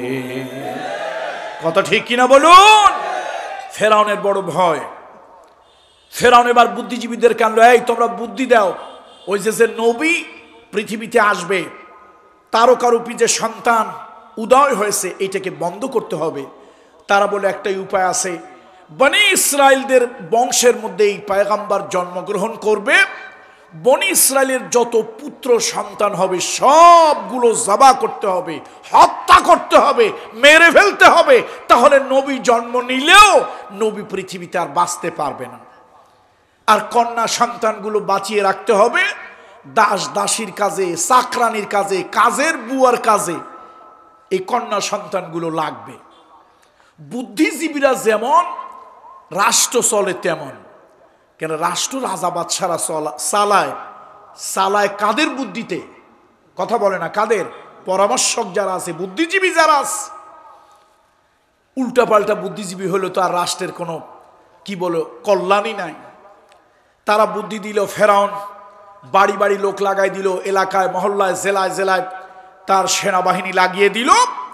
Speaker 2: কথা ঠিক কিনা বলুন? ফেরাউনের বড় ভয়। ফেরাউন এবার বুদ্ধিজীবীদেরকে আনলো, এই তোমরা বুদ্ধি দাও, ওই যে যে নবী পৃথিবীতে আসবে, তারকারূপী যে সন্তান উদয় হয়েছে, এটাকে বন্ধ করতে হবে। তারা বলে একটাই উপায় আছে, বনি ইসরায়েলদের বংশের মধ্যে এই পয়গম্বর জন্মগ্রহণ করবে, বনি ইসরায়েলের যত পুত্র সন্তান হবে সবগুলো জবা করতে হবে, হত্যা করতে হবে, মেরে ফেলতে হবে। তাহলে নবী জন্ম নিলেও নবী পৃথিবীতে আর বাঁচতে পারবে না। আর কন্যা সন্তানগুলো বাঁচিয়ে রাখতে হবে দাস দাসীর কাজে, চাকরানির কাজে, কাজের বুয়ার কাজে। এই কন্যা সন্তানগুলো লাগবে। বুদ্ধিজীবীরা যেমন, রাষ্ট্র চলে তেমন। কেন রাষ্ট্র রাজা বাদশারা চালায়, চালায় কাদের বুদ্ধিতে? কথা বলে না কাদের? পরামর্শক যারা আছে, বুদ্ধিজীবী যারা আছে। উল্টাপাল্টা বুদ্ধিজীবী হলো তো আর রাষ্ট্রের কোনো কি বলো কল্যাণই নাই। তারা বুদ্ধি দিল, ফেরাউন বাড়ি বাড়ি লোক লাগাই দিল, এলাকায় মহল্লায় জেলায় জেলায় তার সেনাবাহিনী লাগিয়ে দিল।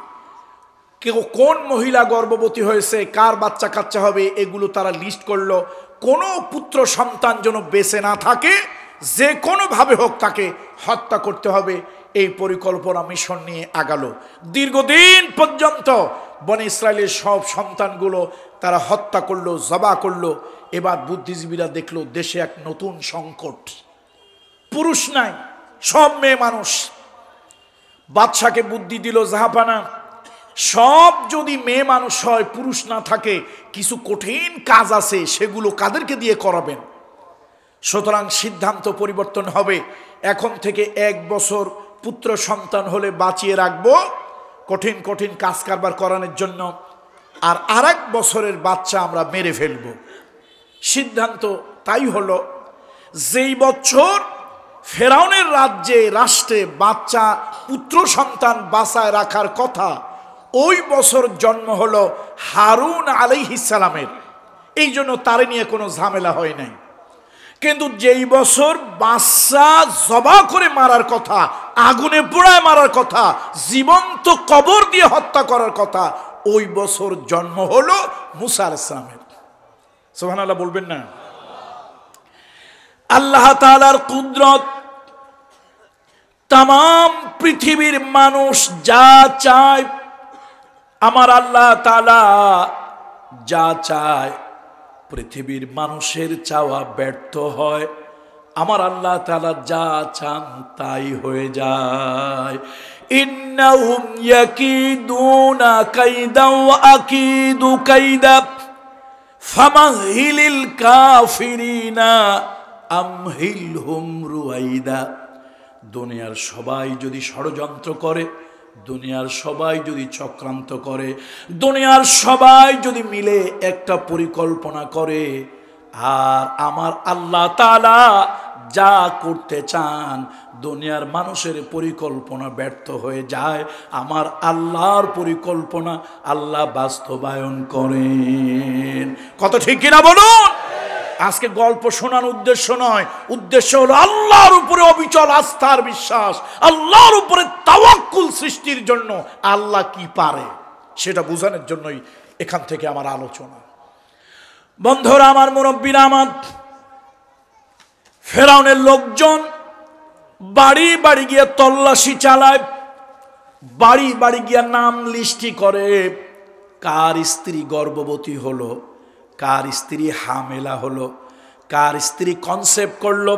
Speaker 2: কেউ কোন মহিলা গর্ভবতী হয়েছে, কার বাচ্চা কাচ্চা হবে, এগুলো তারা লিস্ট করলো। কোনো পুত্র সন্তান যেন বেঁচে না থাকে, যে কোনোভাবে হোক তাকে হত্যা করতে হবে। এই পরিকল্পনা মিশন নিয়ে আগালো। দীর্ঘদিন পর্যন্ত বনি ইসরায়েলের সব সন্তানগুলো তারা হত্যা করলো, জবা করলো। এবার বুদ্ধিজীবীরা দেখলো দেশে এক নতুন সংকট, পুরুষ নাই, সব মেয়ে মানুষ। বাদশাকে বুদ্ধি দিল, জাহাপানা সব যদি মেয়ে মানুষ হয়, পুরুষ না থাকে, কিছু কঠিন কাজ আছে, সেগুলো কাদেরকে দিয়ে করাবেন? সুতরাং সিদ্ধান্ত পরিবর্তন হবে, এখন থেকে এক বছর পুত্র সন্তান হলে বাঁচিয়ে রাখবো কঠিন কঠিন কাজ কারবার করানোর জন্য, আর আর এক বছরের বাচ্চা আমরা মেরে ফেলবো। সিদ্ধান্ত তাই হলো, যেই বছর ফেরাউনের রাজ্যে রাষ্ট্রে বাচ্চা পুত্র সন্তান বাঁচায় রাখার কথা, ওই বছর জন্ম হলো হারুন আলাইহিস সালামের। এই জন্য তারে নিয়ে কোনো ঝামেলা হয় নাই। কিন্তু যেই বছর বাচ্চা জবা করে মারার কথা, আগুনে পোড়ায় মারার কথা, জীবন্ত কবর দিয়ে হত্যা করার কথা, ওই বছর জন্ম হলো মুসা আলাইহিস সালামের। সুবহানাল্লাহ বলবেন না? আল্লাহ তাআলার কুদরত, তামাম পৃথিবীর মানুষ যা চায়, আমার আল্লাহ তাআলা যা চায়, পৃথিবীর মানুষের চাওয়া ব্যর্থ হয়। আমার আল্লাহ তাআলা যা চান তাই হয়ে যায়। ইন্নাহুম ইয়াকিদুনা কাইদা ওয়া আকিদু কাইদা ফামাহিলিল কাফিরিনা আমহিলহুম রুয়াইদা। দুনিয়ার সবাই যদি ষড়যন্ত্র করে, দুনিয়ার সবাই যদি চক্রান্ত করে, দুনিয়ার সবাই যদি মিলে একটা পরিকল্পনা করে, আর আমার আল্লাহ তাআলা যা করতে চান দুনিয়ার মানুষের পরিকল্পনা ব্যর্থ হয়ে যায়, আমার আল্লাহর পরিকল্পনা আল্লাহ বাস্তবায়ন করেন। কত ঠিক কিনা বলুন? আজকে গল্প শোনার উদ্দেশ্য নয়, উদ্দেশ্য হলো আল্লাহর উপরে অবিচল আস্থার বিশ্বাস, আল্লাহর উপরে তাওয়াক্কুল সৃষ্টির জন্য আল্লাহ কি পারে সেটা বোঝানোর জন্যই এখান থেকে আমার আলোচনা। বন্ধুরা আমার, মুরব্বীরা আমার, ফেরাউনের লোকজন বাড়ি বাড়ি গিয়ে তল্লাশি চালায়, বাড়ি বাড়ি গিয়ে নাম লিস্টি করে, কার স্ত্রী গর্ভবতী হলো, কার স্ত্রী হামেলা হলো, কার স্ত্রী কনসেপ্ট করলো,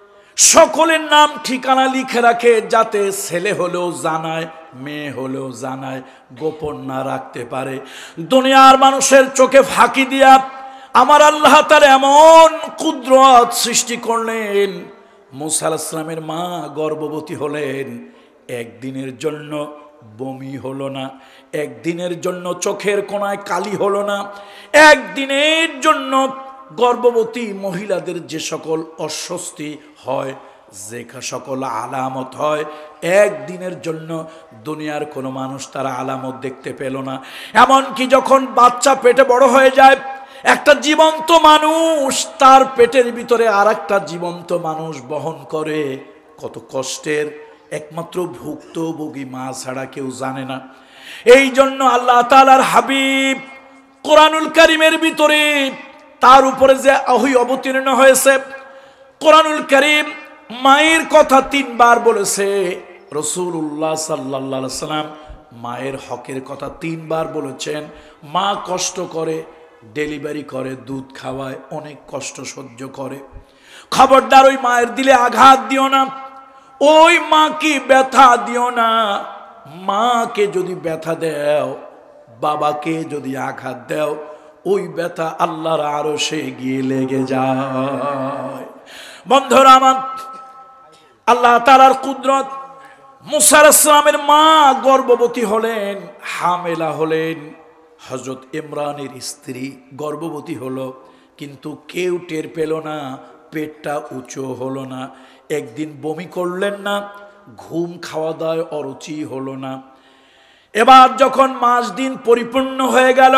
Speaker 2: সকলের নাম ঠিকানা লিখে রাখে, যাতে ছেলে হলেও জানায়, মেয়ে হলেও জানায়, গোপন না রাখতে পারে। দুনিয়ার মানুষের চোখে ফাঁকি দিয়া আমার আল্লাহ তাআলা এমন কুদরত সৃষ্টি করলেন, মূসা আলাইহিস সালামের মা গর্ভবতী হলেন, একদিনের জন্য বমি হলো না, একদিনের জন্য চোখের কোণায় কালি হলো না, একদিনের জন্য গর্ভবতী মহিলাদের যে সকল অস্বস্তি হয়, যে সকল আলামত হয়, একদিনের জন্য দুনিয়ার কোনো মানুষ তারা আলামত দেখতে পেল না। এমনকি যখন বাচ্চা পেটে বড় হয়ে যায়, একটা জীবন্ত মানুষ তার পেটের ভিতরে আর একটা জীবন্ত মানুষ বহন করে, কত কষ্টের একমাত্র ভুক্তভোগী মা ছাড়া কেউ জানে না। এই জন্য আল্লাহ তাআলার হাবিব কোরআনুল কারীমের ভিতরে তার উপরে যে ওহী অবতীর্ণ হয়েছে, কোরআনুল কারীম মায়ের কথা তিনবার বলেছে, রাসূলুল্লাহ সাল্লাল্লাহু আলাইহি সাল্লাম মায়ের হকের কথা তিনবার বলেছেন। মা কষ্ট করে, ডেলিভারি করে, দুধ খাওয়ায়, অনেক কষ্ট সহ্য করে। খবরদার ওই মায়ের দিলে আঘাত দিও না, ওই মাকে ব্যথা দিও না। মাকে যদি ব্যথা দাও, বাবাকে যদি আঘাত দাও, ওই ব্যথা আল্লাহর আরশে গিয়ে লেগে যায়। বন্ধুরা আমার, আল্লাহ তাআলার কুদরত, মূসা আলাইহিস সালামের মা গর্ভবতী হলেন, হামেলা হলেন। হযরত ইমরানের স্ত্রী গর্ভবতী হলো, কিন্তু কেউ টের পেল না, পেটটা উঁচু হলো না, একদিন বমি করলেন না, ঘুম খাওয়া দাওয়ায় অরুচি হলো না। এবার যখন মাস দিন পরিপূর্ণ হয়ে গেল,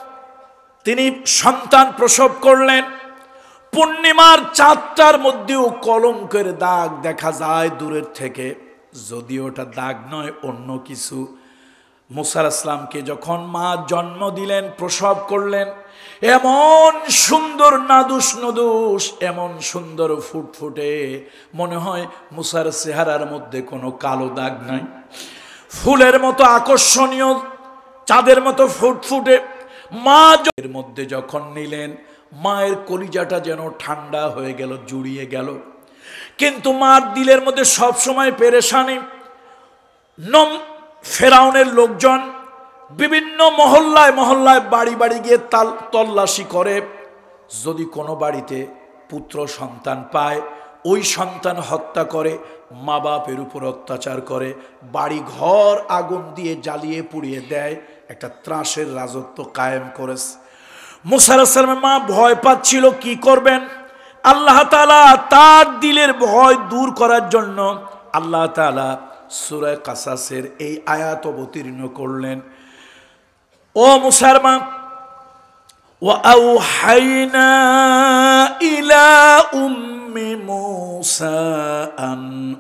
Speaker 2: তিনি সন্তান প্রসব করলেন। পূর্ণিমার চাঁদটার মধ্যেও কলঙ্কের দাগ দেখা যায় দূরের থেকে, যদিও ওটা দাগ নয়, অন্য কিছু। মূসা আলাইহিস সালামকে যখন মা জন্ম দিলেন, প্রসব করলেন, এমন সুন্দর নাদুস নদুস, এমন সুন্দর ফুটফুটে, মনে হয় মূসার চেহারার মধ্যে কোনো কালো দাগ নাই, ফুলের মতো আকর্ষণীয়, চাঁদের মতো ফুটফুটে। মা এর মধ্যে যখন নিলেন, মায়ের কলিজাটা যেন ঠান্ডা হয়ে গেল, জুড়িয়ে গেল। কিন্তু মার দিলের মধ্যে সবসময় পেরেশানি। নম ফেরাউনের লোকজন বিভিন্ন মহল্লায় মহল্লায় বাড়ি বাড়ি গিয়ে তাল তল্লাশি করে, যদি কোনো বাড়িতে পুত্র সন্তান পায়, ওই সন্তান হত্যা করে, মা বাপের উপর অত্যাচার করে, বাড়ি ঘর আগুন দিয়ে জ্বালিয়ে পুড়িয়ে দেয়, একটা ত্রাসের রাজত্ব কায়েম করেছে। মূসা আলাইহিস সালামের মা ভয় পাচ্ছিল, কি করবেন? আল্লাহ তাআলা তার দিলের ভয় দূর করার জন্য আল্লাহ তাআলা সূরা কাসাসের এই আয়াত অবতীর্ণ করলেন, ও মূসার মা, ওয়া আওহাইনা ইলা উম্মি মূসা আন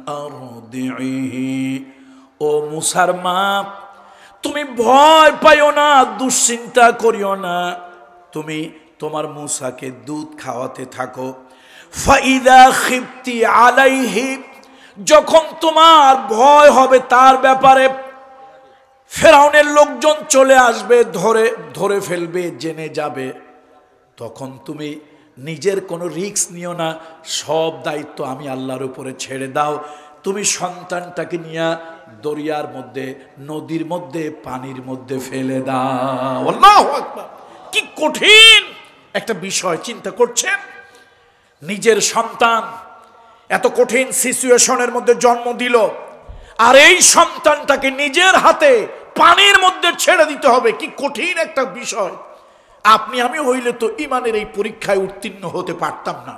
Speaker 2: আরদিহি, ও মূসার মা, তুমি ভয় পাইও না, দুশ্চিন্তা করিও না, তুমি তোমার মূসাকে দুধ খাওয়াতে থাকো। ফাইদা খিফতি আলাইহি, যখন তোমার ভয় হবে তার ব্যাপারে, ফেরাউনের লোকজন চলে আসবে, ধরে ধরে ফেলবে, জেনে যাবে, তখন তুমি নিজের কোনো রিস্ক নিও না, সব দায়িত্ব আমি আল্লাহর উপরে ছেড়ে দাও। তুমি সন্তানটাকে নিয়ে দরিয়ার মধ্যে, নদীর মধ্যে, পানির মধ্যে ফেলে দাও। আল্লাহু আকবার! কি কঠিন একটা বিষয়, চিন্তা করছেন? নিজের সন্তান, এত কঠিন সিচুয়েশনের মধ্যে জন্ম দিল, আর এই সন্তানটাকে নিজের হাতে পানির মধ্যে ছেড়ে দিতে হবে, কি কঠিন একটা বিষয়। আপনি আমি হইলে তো ইমানের এই পরীক্ষায় উত্তীর্ণ হতে পারতাম না।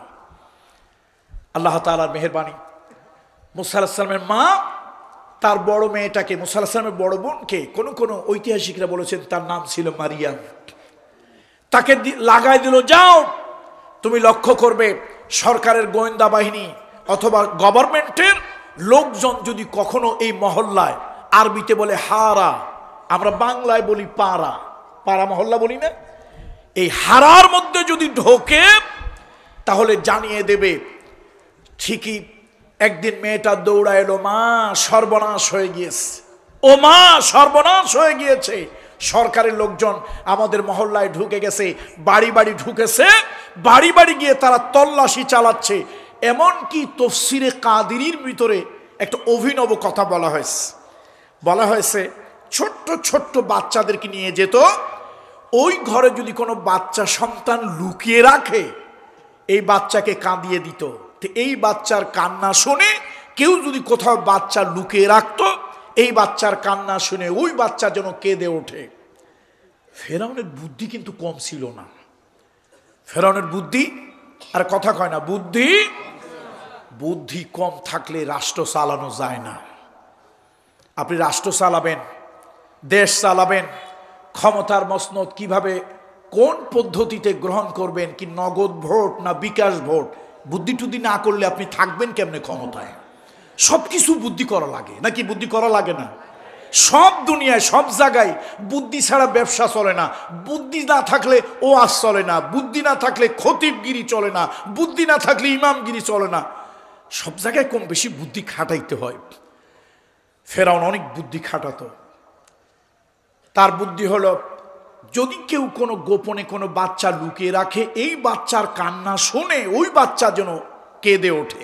Speaker 2: আল্লাহ তাআলার মেহেরবানি, মুসা আলাইহিস সালামের মা তার বড় মেয়েটাকে, মুসা আলাইহিস সালামের বড় বোনকে, কোন কোন ঐতিহাসিকরা বলেছেন তার নাম ছিল মারিয়াম, তাকে লাগাই দিল, যাও তুমি লক্ষ্য করবে সরকারের গোয়েন্দা বাহিনী অথবা গভর্নমেন্টের লোকজন যদি কখনো এই মহল্লায়, আরবিতে বলে হারা, আমরা বাংলায় বলি পাড়া, পাড়া মহল্লা বলি না, এই হারার মধ্যে যদি ঢোকে তাহলে জানিয়ে দেবে। ঠিকই একদিন মেয়েটা দৌড়া এলো, মা সর্বনাশ হয়ে গিয়েছে, ও মা সর্বনাশ হয়ে গিয়েছে, সরকারের লোকজন আমাদের মহল্লায় ঢুকে গেছে, বাড়ি বাড়ি ঢুকেছে, বাড়ি বাড়ি গিয়ে তারা তল্লাশি চালাচ্ছে। এমনকি তাফসীরে কাদিরির ভিতরে একটা অভিনব কথা বলা হয়েছে, বলা হয়েছে ছোট্ট ছোট্ট বাচ্চাদেরকে নিয়ে যেত, ওই ঘরে যদি কোনো বাচ্চা সন্তান লুকিয়ে রাখে এই বাচ্চাকে কাঁদিয়ে দিত। তো এই বাচ্চার কান্না শুনে কেউ যদি কোথাও বাচ্চা লুকিয়ে রাখতো, এই বাচ্চার কান্না শুনে ওই বাচ্চা যেন কেঁদে ওঠে। ফেরাউনের বুদ্ধি কিন্তু কম ছিল না, ফেরাউনের বুদ্ধি, আর কথা কয় না বুদ্ধি, বুদ্ধি কম থাকলে রাষ্ট্র চালানো যায় না। আপনি রাষ্ট্র চালাবেন, দেশ চালাবেন, ক্ষমতার মসনদ কিভাবে কোন পদ্ধতিতে গ্রহণ করবেন, কি নগদ ভোট না বিকাশ ভোট, বুদ্ধি টুদ্ধি না করলে আপনি থাকবেন কেমনে ক্ষমতায়? সব কিছু বুদ্ধি করা লাগে, নাকি বুদ্ধি করা লাগে না? সব দুনিয়ায় সব জায়গায় বুদ্ধি ছাড়া ব্যবসা চলে না, বুদ্ধি না থাকলে ওয়াজ চলে না, বুদ্ধি না থাকলে খতিবগিরি চলে না, বুদ্ধি না থাকলে ইমামগিরি চলে না, সব জায়গায় কম বেশি বুদ্ধি খাটাইতে হয়। ফেরাউন অনেক বুদ্ধি খাটাতো। তার বুদ্ধি হলো, যদি কেউ কোনো গোপনে কোনো বাচ্চা লুকিয়ে রাখে, এই বাচ্চার কান্না শুনে ওই বাচ্চা যেন কেঁদে ওঠে।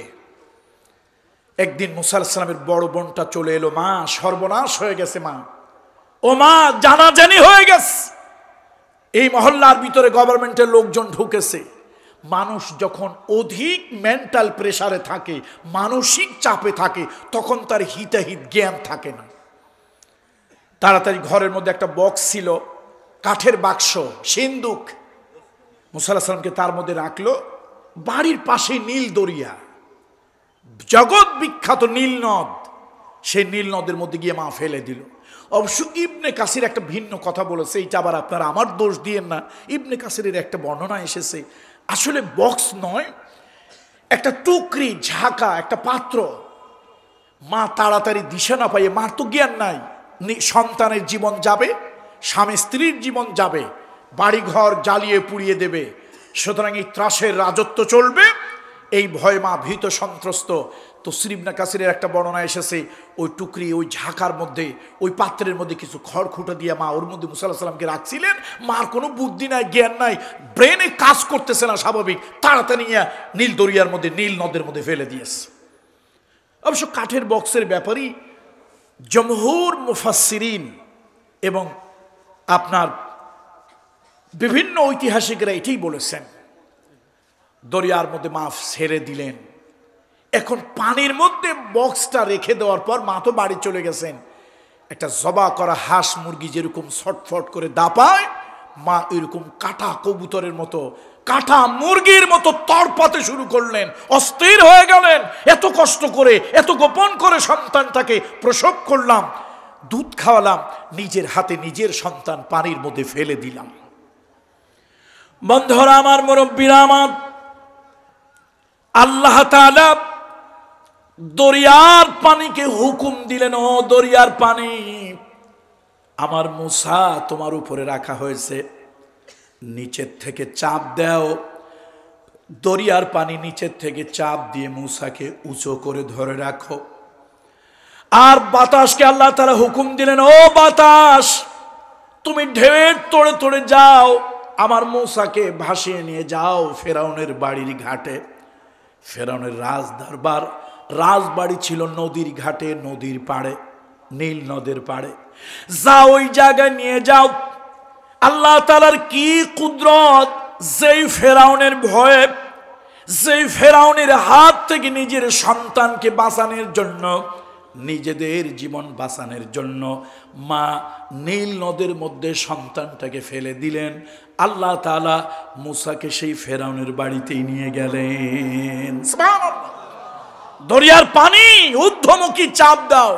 Speaker 2: একদিন মুসা আলাইহিস সালামের বড় বোনটা চলে এলো, মা সর্বনাশ হয়ে গেছে, মা ও মা জানাজানি হয়ে গেছে, এই মহল্লার ভিতরে গভর্নমেন্টের লোকজন ঢুকেছে। মানুষ যখন অধিক মেন্টাল প্রেসারে থাকে, মানসিক চাপে থাকে, তখন তার হিতাহিত জ্ঞান থাকে না। তাড়াতাড়ি ঘরের মধ্যে একটা বক্স ছিল, কাঠের বাক্স, সিন্দুক, মুসা আলাইহিস সালামকে তার মধ্যে রাখলো। বাড়ির পাশে নীল দরিয়া, জগৎ বিখ্যাত নীল নদ, সেই নীল নদের মধ্যে গিয়ে মা ফেলে দিল। অবশ্য ইবনে কাসির একটা ভিন্ন কথা বলেছে, এইটা আবার আপনারা আমার দোষ দিয়েন না, ইবনে কাসিরের একটা বর্ণনা এসেছে, আসলে বক্স নয়, একটা টুকরি, ঝাঁকা, একটা পাত্র। মা তাড়াতাড়ি দিশা না পাইয়ে, মার তো জ্ঞান নাই, সন্তানের জীবন যাবে, স্বামী স্ত্রীর জীবন যাবে, বাড়িঘর জ্বালিয়ে পুড়িয়ে দেবে, সুতরাং এই ত্রাসের রাজত্ব চলবে, এই ভয় মা ভীত সন্ত্রস্ত। তো ইবনে কাসিরের একটা বর্ণনা এসেছে, ওই টুকরি, ওই ঝাঁকার মধ্যে, ওই পাত্রের মধ্যে কিছু খড়খুঁটো দিয়ে মা ওর মধ্যে মুসা আলাইহিস সালামকে রাখছিলেন। মার কোনো বুদ্ধি নাই, জ্ঞান নাই, ব্রেনে কাজ করতেছে না স্বাভাবিক, তাড়াতাড়ি নীল দরিয়ার মধ্যে, নীল নদের মধ্যে ফেলে দিয়েছে। অবশ্য কাঠের বক্সের ব্যাপারই জমহুর মুফাসসিরিন এবং আপনার বিভিন্ন ঐতিহাসিকরা এটাই বলেছেন। দরিয়ার মধ্যে মা ছেড়ে দিলেন। এখন পানির মধ্যে বক্সটা রেখে দেওয়ার পর মা তো বাড়ি চলে গেছেন। একটা জবা করা হাঁস মুরগি যেরকম ছটফট করে দাপায়, মা এরকম কাটা কবুতরের মতো, কাটা মুরগির মতো তড়পাতে শুরু করলেন, অস্থির হয়ে গেলেন। এত কষ্ট করে, এত গোপন করে সন্তানটাকে প্রসব করলাম, দুধ খাওয়ালাম, নিজের হাতে নিজের সন্তান পানির মধ্যে ফেলে দিলাম। বন্ধুরা আমার, মুরব্বীরা আমার, আল্লাহ তাআলা দরিয়ার পানিকে হুকুম দিলেন, ও দরিয়ার পানি, আমার মুসা তোমার উপরে রাখা হয়েছে, নিচের থেকে চাপ দাও। দরিয়ার পানি নিচের থেকে চাপ দিয়ে মুসাকে উঁচু করে ধরে রাখো। আর বাতাসকে আল্লাহ তাআলা হুকুম দিলেন, ও বাতাস, তুমি ঢেউয়ের তোড়ে তোড়ে যাও, আমার মুসাকে ভাসিয়ে নিয়ে যাও ফেরাউনের বাড়ির ঘাটে। ফেরাউনের রাজ দরবার, রাজবাড়ি ছিল নদীর ঘাটে, নদীর পাড়ে, নীল নদের পাড়ে। যাও ওই জায়গায় নিয়ে যাও। আল্লাহ তাআলার কি কুদরত, যেই ফেরাউনের ভয়ে সেই ফেরাউনের হাত থেকে নিজের সন্তানকে বাঁচানোর জন্য, নিজেদের জীবন বাঁচানোর জন্য মা নীল নদের মধ্যে সন্তানটাকে ফেলে দিলেন। আল্লাহ তাআলা মুসাকে সেই ফেরাউনের বাড়িতেই নিয়ে গেলেন। সুবহানাল্লাহ। দরিয়ার পানি ঊর্ধ্বমুখী চাপ দাও।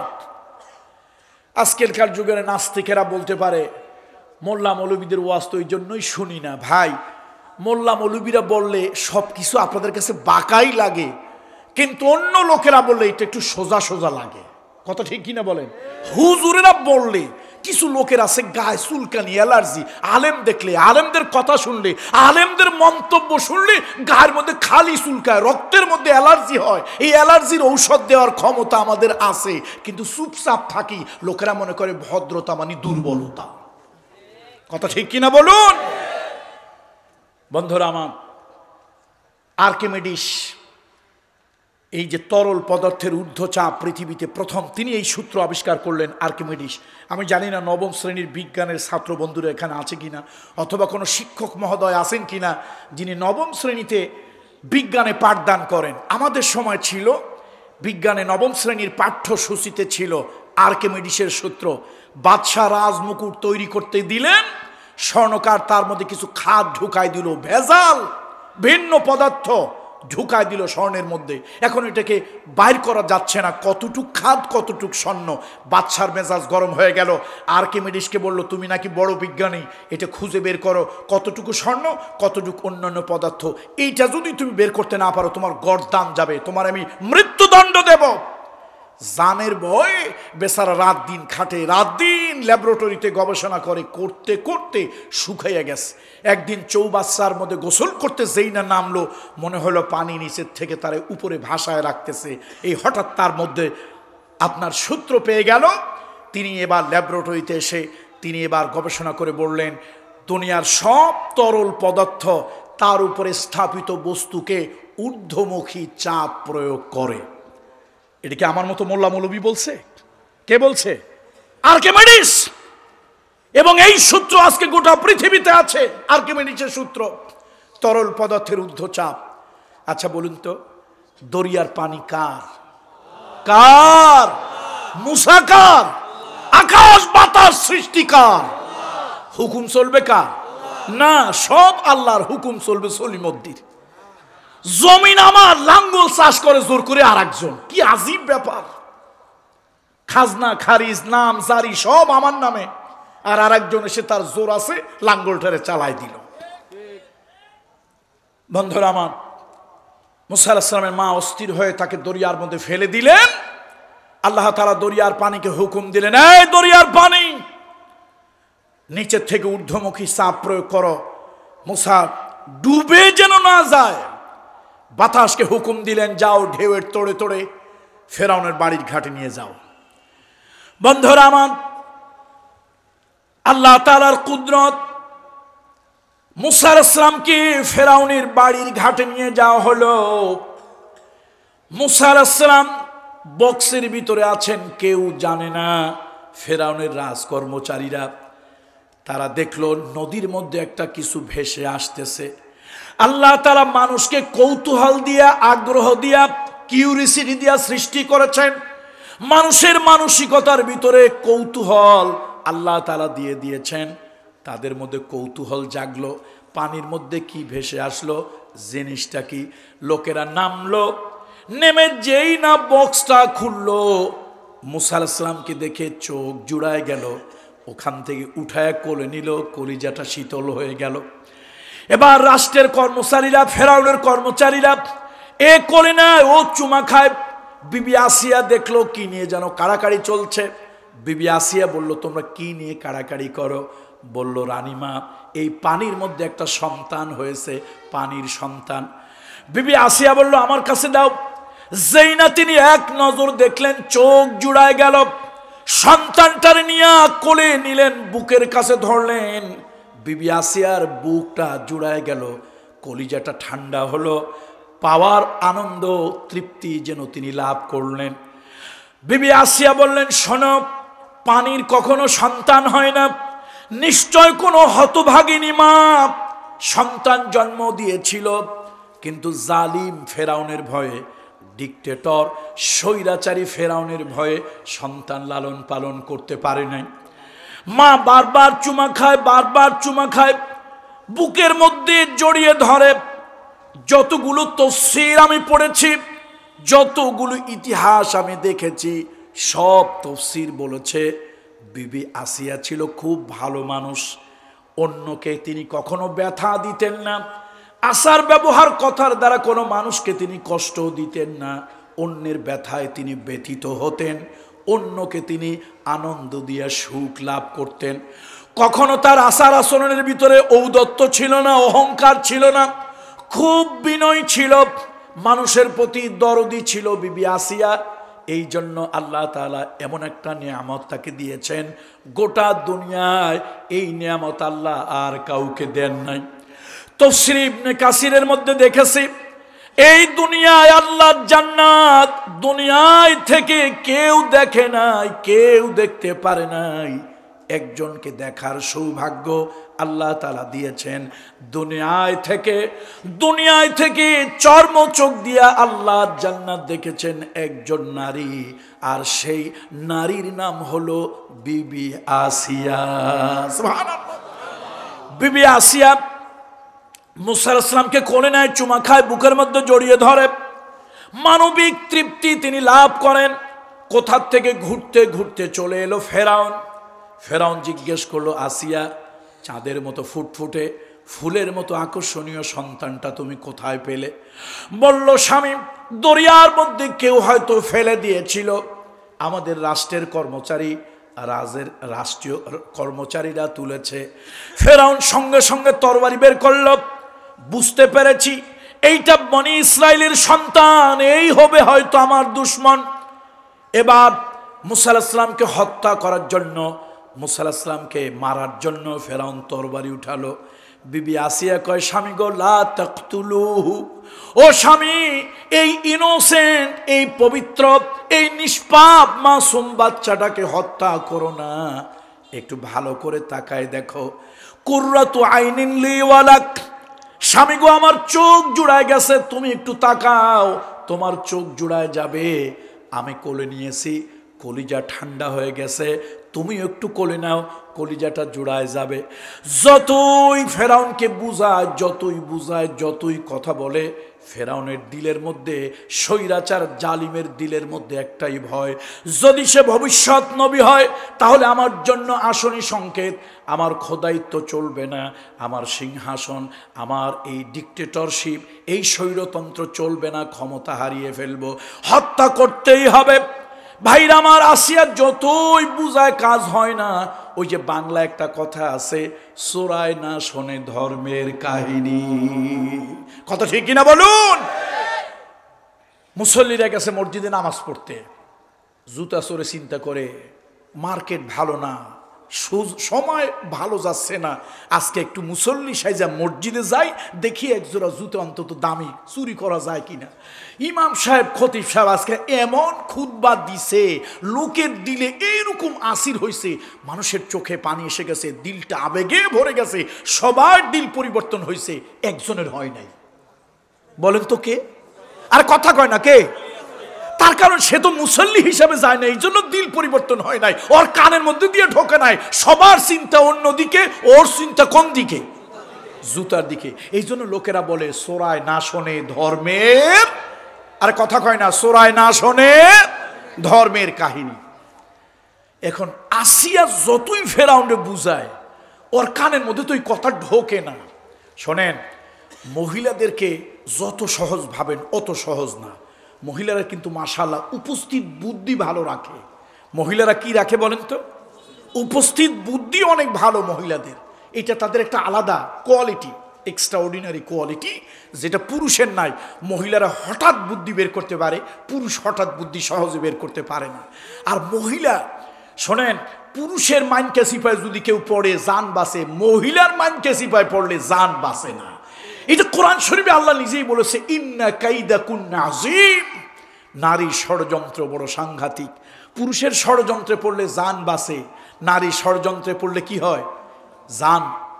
Speaker 2: আজকেরকার যুগের নাস্তিকেরা বলতে পারে মোল্লা মৌলবীদের ওয়াজ তো এই জন্যই শুনি না। ভাই, মোল্লা মৌলবীরা বললে সব কিছু আপনাদের কাছে বাঁকাই লাগে, কিন্তু অন্য লোকেরা বললে এটা একটু সোজা সোজা লাগে। কথা ঠিক কিনা বলেন? হুজুরেরা বললে কিছু লোকের আছে গায়ে চুলকানি, অ্যালার্জি। আলেম দেখলে, আলেমদের কথা শুনলে, আলেমদের মন্তব্য শুনলে গায়ের মধ্যে খালি চুলকায়, রক্তের মধ্যে অ্যালার্জি হয়। এই অ্যালার্জির ঔষধ দেওয়ার ক্ষমতা আমাদের আছে, কিন্তু চুপচাপ থাকি। লোকেরা মনে করে ভদ্রতা মানে দুর্বলতা। কথা ঠিক কিনা বলুন? বন্ধুরা আমার, আর্কিমিডিস এই যে তরল পদার্থের ঊর্ধ্বচাপ পৃথিবীতে প্রথম, তিনি এই সূত্র আবিষ্কার করলেন আর্কিমিডিস। আমি জানি না নবম শ্রেণীর বিজ্ঞানের ছাত্র বন্ধুরা এখানে আছে কিনা, অথবা কোনো শিক্ষক মহোদয় আছেন কিনা যিনি নবম শ্রেণীতে বিজ্ঞানে পাঠদান করেন। আমাদের সময় ছিল বিজ্ঞানে নবম শ্রেণীর পাঠ্যসূচিতে ছিল আর্কিমিডিসের সূত্র। বাদশাহ রাজমুকুট তৈরি করতে দিলেন, স্বর্ণকার তার মধ্যে কিছু খাদ ঢুকাই দিল, ভেজাল ভিন্ন পদার্থ ঢুকাই দিল স্বর্ণের মধ্যে। এখন এটাকে বাইর করা যাচ্ছে না, কতটুক খাদ কতটুক স্বর্ণ। বাদশার মেজাজ গরম হয়ে গেল। আর্কিমিডিসকে বলল, তুমি নাকি বড় বিজ্ঞানী, এটা খুঁজে বের করো কতটুকু স্বর্ণ কতটুকু অন্যান্য পদার্থ। এইটা যদি তুমি বের করতে না পারো তোমার গর্দান যাবে, তোমার আমি মৃত্যুদণ্ড দেব। জানের ভয়ে বেচারা রাত দিন খাটে, রাত দিন ল্যাবরেটরিতে গবেষণা করে, করতে করতে শুকাইয়া গেছে। একদিন চৌবাচ্চার মধ্যে গোসল করতে যেই না নামলো, মনে হলো পানি নিচের থেকে তারে উপরে ভাসায় রাখতেছে। এই হঠাৎ তার মধ্যে আপনার সূত্র পেয়ে গেল। তিনি এবার ল্যাবরেটরিতে এসে তিনি এবার গবেষণা করে বললেন, দুনিয়ার সব তরল পদার্থ তার উপরে স্থাপিত বস্তুকে ঊর্ধ্বমুখী চাপ প্রয়োগ করে। এটা কি আমার মতো মোল্লা মৌলবী বলছে? কে বলছে? আর্কিমিডিস। এবং এই সূত্র আজকে গোটা পৃথিবীতে আছে, আর্কিমিডিসের সূত্র, তরল পদার্থের ঊর্ধ্বচাপ। আচ্ছা বলুন তো, দরিয়ার পানি কার? কার? মুসা কার? আকাশ বাতাস সৃষ্টিকার। হুকুম চলবে কার? না, সব আল্লাহর হুকুম চলবে সলিমদ্দির। জমিন আমার, লাঙ্গল চাষ করে জোর করে আর একজন। কি আজীব ব্যাপার! খাজনা খারিজ নাম জারি সব আমার নামে, আর আর একজন এসে তার জোর আছে লাঙ্গলটারে চালাই দিল। বন্ধুরা আমার, মুসা আলাইহিস সালামের মা অস্থির হয়ে তাকে দরিয়ার মধ্যে ফেলে দিলেন। আল্লাহ তাআলা দরিয়ার পানিকে হুকুম দিলেন, এই দরিয়ার পানি নিচের থেকে ঊর্ধ্বমুখী চাপ প্রয়োগ করো, মুসা ডুবে যেন না যায়। বাতাসকে হুকুম দিলেন, যাও ঢেউয়ের তোড়ে তোড়ে ফেরাউনের বাড়ির ঘাটে নিয়ে যাও। বন্ধুরা আমার, আল্লাহ তাআলার কুদরত, মুসা আলাইহিস সালামকে ফেরাউনের বাড়ির ঘাটে নিয়ে যাওয়া হলো। মুসা আলাইহিস সালাম বক্সের ভিতরে আছেন, কেউ জানে না। ফেরাউনের রাজ কর্মচারীরা তারা দেখলো নদীর মধ্যে একটা কিছু ভেসে আসতেছে। আল্লাহ তাআলা মানুষকে কৌতূহল দিয়া, আগ্রহ দিয়া, কিউরিসিটি দিয়া সৃষ্টি করেছেন। মানুষের মানসিকতার ভিতরে কৌতূহল আল্লাহ তাআলা দিয়ে দিয়েছেন। তাদের মধ্যে কৌতূহল জাগলো, পানির মধ্যে কি ভেসে আসলো, জিনিসটা কি। লোকেরা নামলো, নেমে যেই না বক্সটা খুললো, মুসা আলাইহিস সালামকে দেখে চোখ জুড়ায় গেল। ওখান থেকে উঠায় কোলে নিল, কলিজাটা শীতল হয়ে গেল। এবার রাষ্ট্রের কর্মচারীরা, ফেরাউনের কর্মচারীরা এ করে না, ও চুমা খায়। বিবি আসিয়া দেখলো কি নিয়ে যেন কাড়াকাড়ি চলছে। বিবি আসিয়া বলল, তোমরা কি নিয়ে কাড়াকাড়ি করো? বলল, রানীমা, এই পানির মধ্যে একটা সন্তান হয়েছে, পানির সন্তান। বিবি আসিয়া বলল, আমার কাছে দাও। যেই না তিনি এক নজর দেখলেন, চোখ জুড়ায় গেল। সন্তানটার নিয়ে কোলে নিলেন, বুকের কাছে ধরলেন। বিবি আসিয়ার বুকটা জুড়ায় গেল, কলিজাটা ঠান্ডা হলো, পাওয়ার আনন্দ তৃপ্তি যেন তিনি লাভ করলেন। বিবি আসিয়া বললেন, শোনো, পানির কখনো সন্তান হয় না, নিশ্চয় কোনো হতভাগিনী মা সন্তান জন্ম দিয়েছিল, কিন্তু জালিম ফেরাউনের ভয়ে, ডিক্টেটর স্বৈরাচারী ফেরাউনের ভয়ে সন্তান লালন পালন করতে পারে নাই। মা বারবার চুমা খায়, বারবার চুমা খায়, বুকের মধ্যে জড়িয়ে ধরে। যতগুলো তাফসীর আমি পড়েছি, যতগুলো ইতিহাস আমি দেখেছি, সব তাফসীর বলেছে বিবি আসিয়া ছিল খুব ভালো মানুষ। অন্যকে তিনি কখনো ব্যথা দিতেন না, আচার ব্যবহার কথার দ্বারা কোনো মানুষকে তিনি কষ্ট দিতেন না। অন্যের ব্যথায় তিনি ব্যথিত হতেন, অন্যকে তিনি আনন্দ দিয়ে সুখ লাভ করতেন। কখনো তার আচার আচরণের ভিতরে ঔদ্ধত্য ছিল না, অহংকার ছিল না, খুব বিনয় ছিল, মানুষের প্রতি দরদি ছিল বিবি আসিয়া। এই জন্য আল্লাহ তাআলা এমন একটা নিয়ামত তাকে দিয়েছেন, গোটা দুনিয়ায় এই নিয়ামত আল্লাহ আর কাউকে দেন নাই। তাফসীর ইবনে কাসিরের মধ্যে দেখেছি, এই দুনিয়ায় আল্লাহর জান্নাত দুনিয়ায় থেকে কেউ দেখে নাই, কেউ দেখতে পারে নাই। একজনকে দেখার সৌভাগ্য আল্লাহ তাআলা দিয়েছেন দুনিয়ায় থেকে। দুনিয়ায় থেকে চর্ম চোখ দিয়া আল্লাহ জান্নাত দেখেছেন একজন নারী, আর সেই নারীর নাম হলো বিবি আসিয়া। সুবহানাল্লাহ। বিবি আসিয়া মুসা আলাইহিস সালামকে কোলে নেয়, চুমা খায়, বুকের মধ্যে জড়িয়ে ধরে, মানবিক তৃপ্তি তিনি লাভ করেন। কোথা থেকে ঘুরতে ঘুরতে চলে এলো ফেরাউন। ফেরাউন জিজ্ঞেস করলো, আসিয়া, চাঁদের মতো ফুটফুটে ফুলের মতো আকর্ষণীয় সন্তানটা তুমি কোথায় পেলে? বলল, স্বামী, দরিয়ার মধ্যে কেউ হয়তো ফেলে দিয়েছিল। আমাদের রাষ্ট্রের কর্মচারী, রাজের রাষ্ট্রীয় কর্মচারীরা তুলেছে। ফেরাউন সঙ্গে সঙ্গে তরবারি বের করল। বুঝতে পেরেছি এইটা বনি ইসরাইলের সন্তান, এই হবে হয়তো আমার দুশমন। এবার মুসা আলাইহিস সালামকে হত্যা করার জন্য, মুসা আলাইহিস সালামকে মারার জন্য ফেরাউন তরবারি উঠালো। বিবি আসিয়া কয়, স্বামী গো, লা তাকতুলুহু, ও স্বামী, এই ইনোসেন্ট, এই পবিত্র, এই নিষ্পাপ মাসুম বাচ্চাটাকে হত্যা করো না। একটু ভালো করে তাকায় দেখো, কুররাতু আইনিন লি ওয়ালাক, স্বামী গো, আমার চোখ জুড়ায় গেছে, তুমি একটু তাকাও, তোমার চোখ জুড়ায় যাবে। আমি কোলে নিয়েছি, কলিজা ঠান্ডা হয়ে গেছে, তুমি একটু কোলে নাও, কলিজাটা জোড়ায় যাবে। যতই ফেরাউনকে বুঝায়, যতই বুঝায়, যতই কথা বলে, ফেরাউনের দিলের মধ্যে, স্বৈরাচার জালিমের দিলের মধ্যে একটাই ভয়, যদি সে ভবিষ্যৎ নবী হয় তাহলে আমার জন্য আসনি সংকেত, আমার খোদাইত্ব চলবে না, আমার সিংহাসন, আমার এই ডিক্টেটরশিপ, এই স্বৈরতন্ত্র চলবে না, ক্ষমতা হারিয়ে ফেলবো, হত্যা করতেই হবে। ভাইরা আমার, আসিয়া যতই বুঝায় কাজ হয় না। ওই যে বাংলা একটা কথা আছে, চোরায় না শোনে ধর্মের কাহিনী। কথা ঠিক কিনা বলুন? মুসল্লিরা গেছে মসজিদে নামাজ পড়তে, জুতা চোরে চিন্তা করে মার্কেট ভালো না, সময় ভালো যাচ্ছে না, আজকে একটু মুসল্লি সাইজা মসজিদে যাই, দেখি একজোড়া জুতো অন্তত দামি চুরি করা যায় কিনা। ইমাম সাহেব, খতিব সাহেব আজকে এমন খুতবা দিছে, লোকের দিলে এইরকম আসির হয়েছে, মানুষের চোখে পানি এসে গেছে, দিলটা আবেগে ভরে গেছে, সবার দিল পরিবর্তন হয়েছে, একজনের হয় নাই। বলেন তো কে? আর কথা কয় না কে? তার কারণ সে তো মুসল্লি হিসাবে যায় না, এই জন্য দিল পরিবর্তন হয় নাই, ওর কানের মধ্যে দিয়ে ঢোকে নাই। সবার চিন্তা অন্যদিকে, ওর চিন্তা কোন দিকে? জুতার দিকে। এই জন্য লোকেরা বলে চোরায় না শোনে ধর্মের, আর কথা কয় না, চোরায় না শোনে ধর্মের কাহিনী। এখন আসিয়া যতই ফেরাউন্ডে বুঝায়, ওর কানের মধ্যে তো এই কথা ঢোকে না। শোনেন, মহিলাদেরকে যত সহজ ভাবেন অত সহজ না। মহিলারা কিন্তু মাশাআল্লাহ উপস্থিত বুদ্ধি ভালো রাখে। মহিলারা কি রাখে বলেন তো? উপস্থিত বুদ্ধি অনেক ভালো মহিলাদের। এটা তাদের একটা আলাদা কোয়ালিটি, এক্সট্রাঅর্ডিনারি কোয়ালিটি, যেটা পুরুষের নাই। মহিলারা হঠাৎ বুদ্ধি বের করতে পারে, পুরুষ হঠাৎ বুদ্ধি সহজে বের করতে পারে না। আর মহিলা, শোনেন, পুরুষের মাইন্ড ক্যাসিফায় যদি কেউ পড়ে জান বাঁচে, মহিলার মাইন্ড ক্যাসিফায় পড়লে জান বাঁচে না। এটা কোরআন শরীফে আল্লাহ নিজেই বলেছে, ইন্না কাইদা কুন্না আযীম, নারী ষড়যন্ত্র বড় সাংঘাতিক। পুরুষের ষড়যন্ত্রে পড়লে জান বাঁচে, নারী ষড়যন্ত্রে পড়লে কি হয়? জান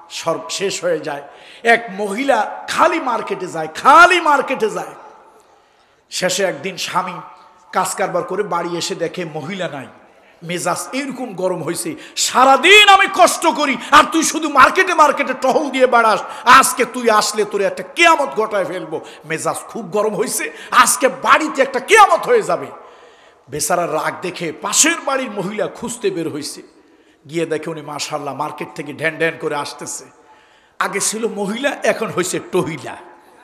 Speaker 2: সব শেষ হয়ে যায়। এক মহিলা খালি মার্কেটে যায়, খালি মার্কেটে যায়। শেষে একদিন স্বামী কাজ কারবার করে বাড়ি এসে দেখে মহিলা নাই। মেজাজ এরকম গরম হয়েছে, সারাদিন আমি কষ্ট করি আর তুই শুধু মার্কেটে মার্কেটে টহল দিয়ে বেড়াস, আজকে তুই আসলে তোর একটা কেয়ামত ঘটায় ফেলবো। মেজাজ খুব গরম হয়েছে, আজকে বাড়িতে একটা কেয়ামত হয়ে যাবে। বেচারার রাগ দেখে পাশের বাড়ির মহিলা খুঁজতে বের হয়েছে, গিয়ে দেখে উনি মাশাআল্লাহ মার্কেট থেকে ঢ্যান ঢ্যান করে আসতেছে। আগে ছিল মহিলা, এখন হয়েছে টহিলা।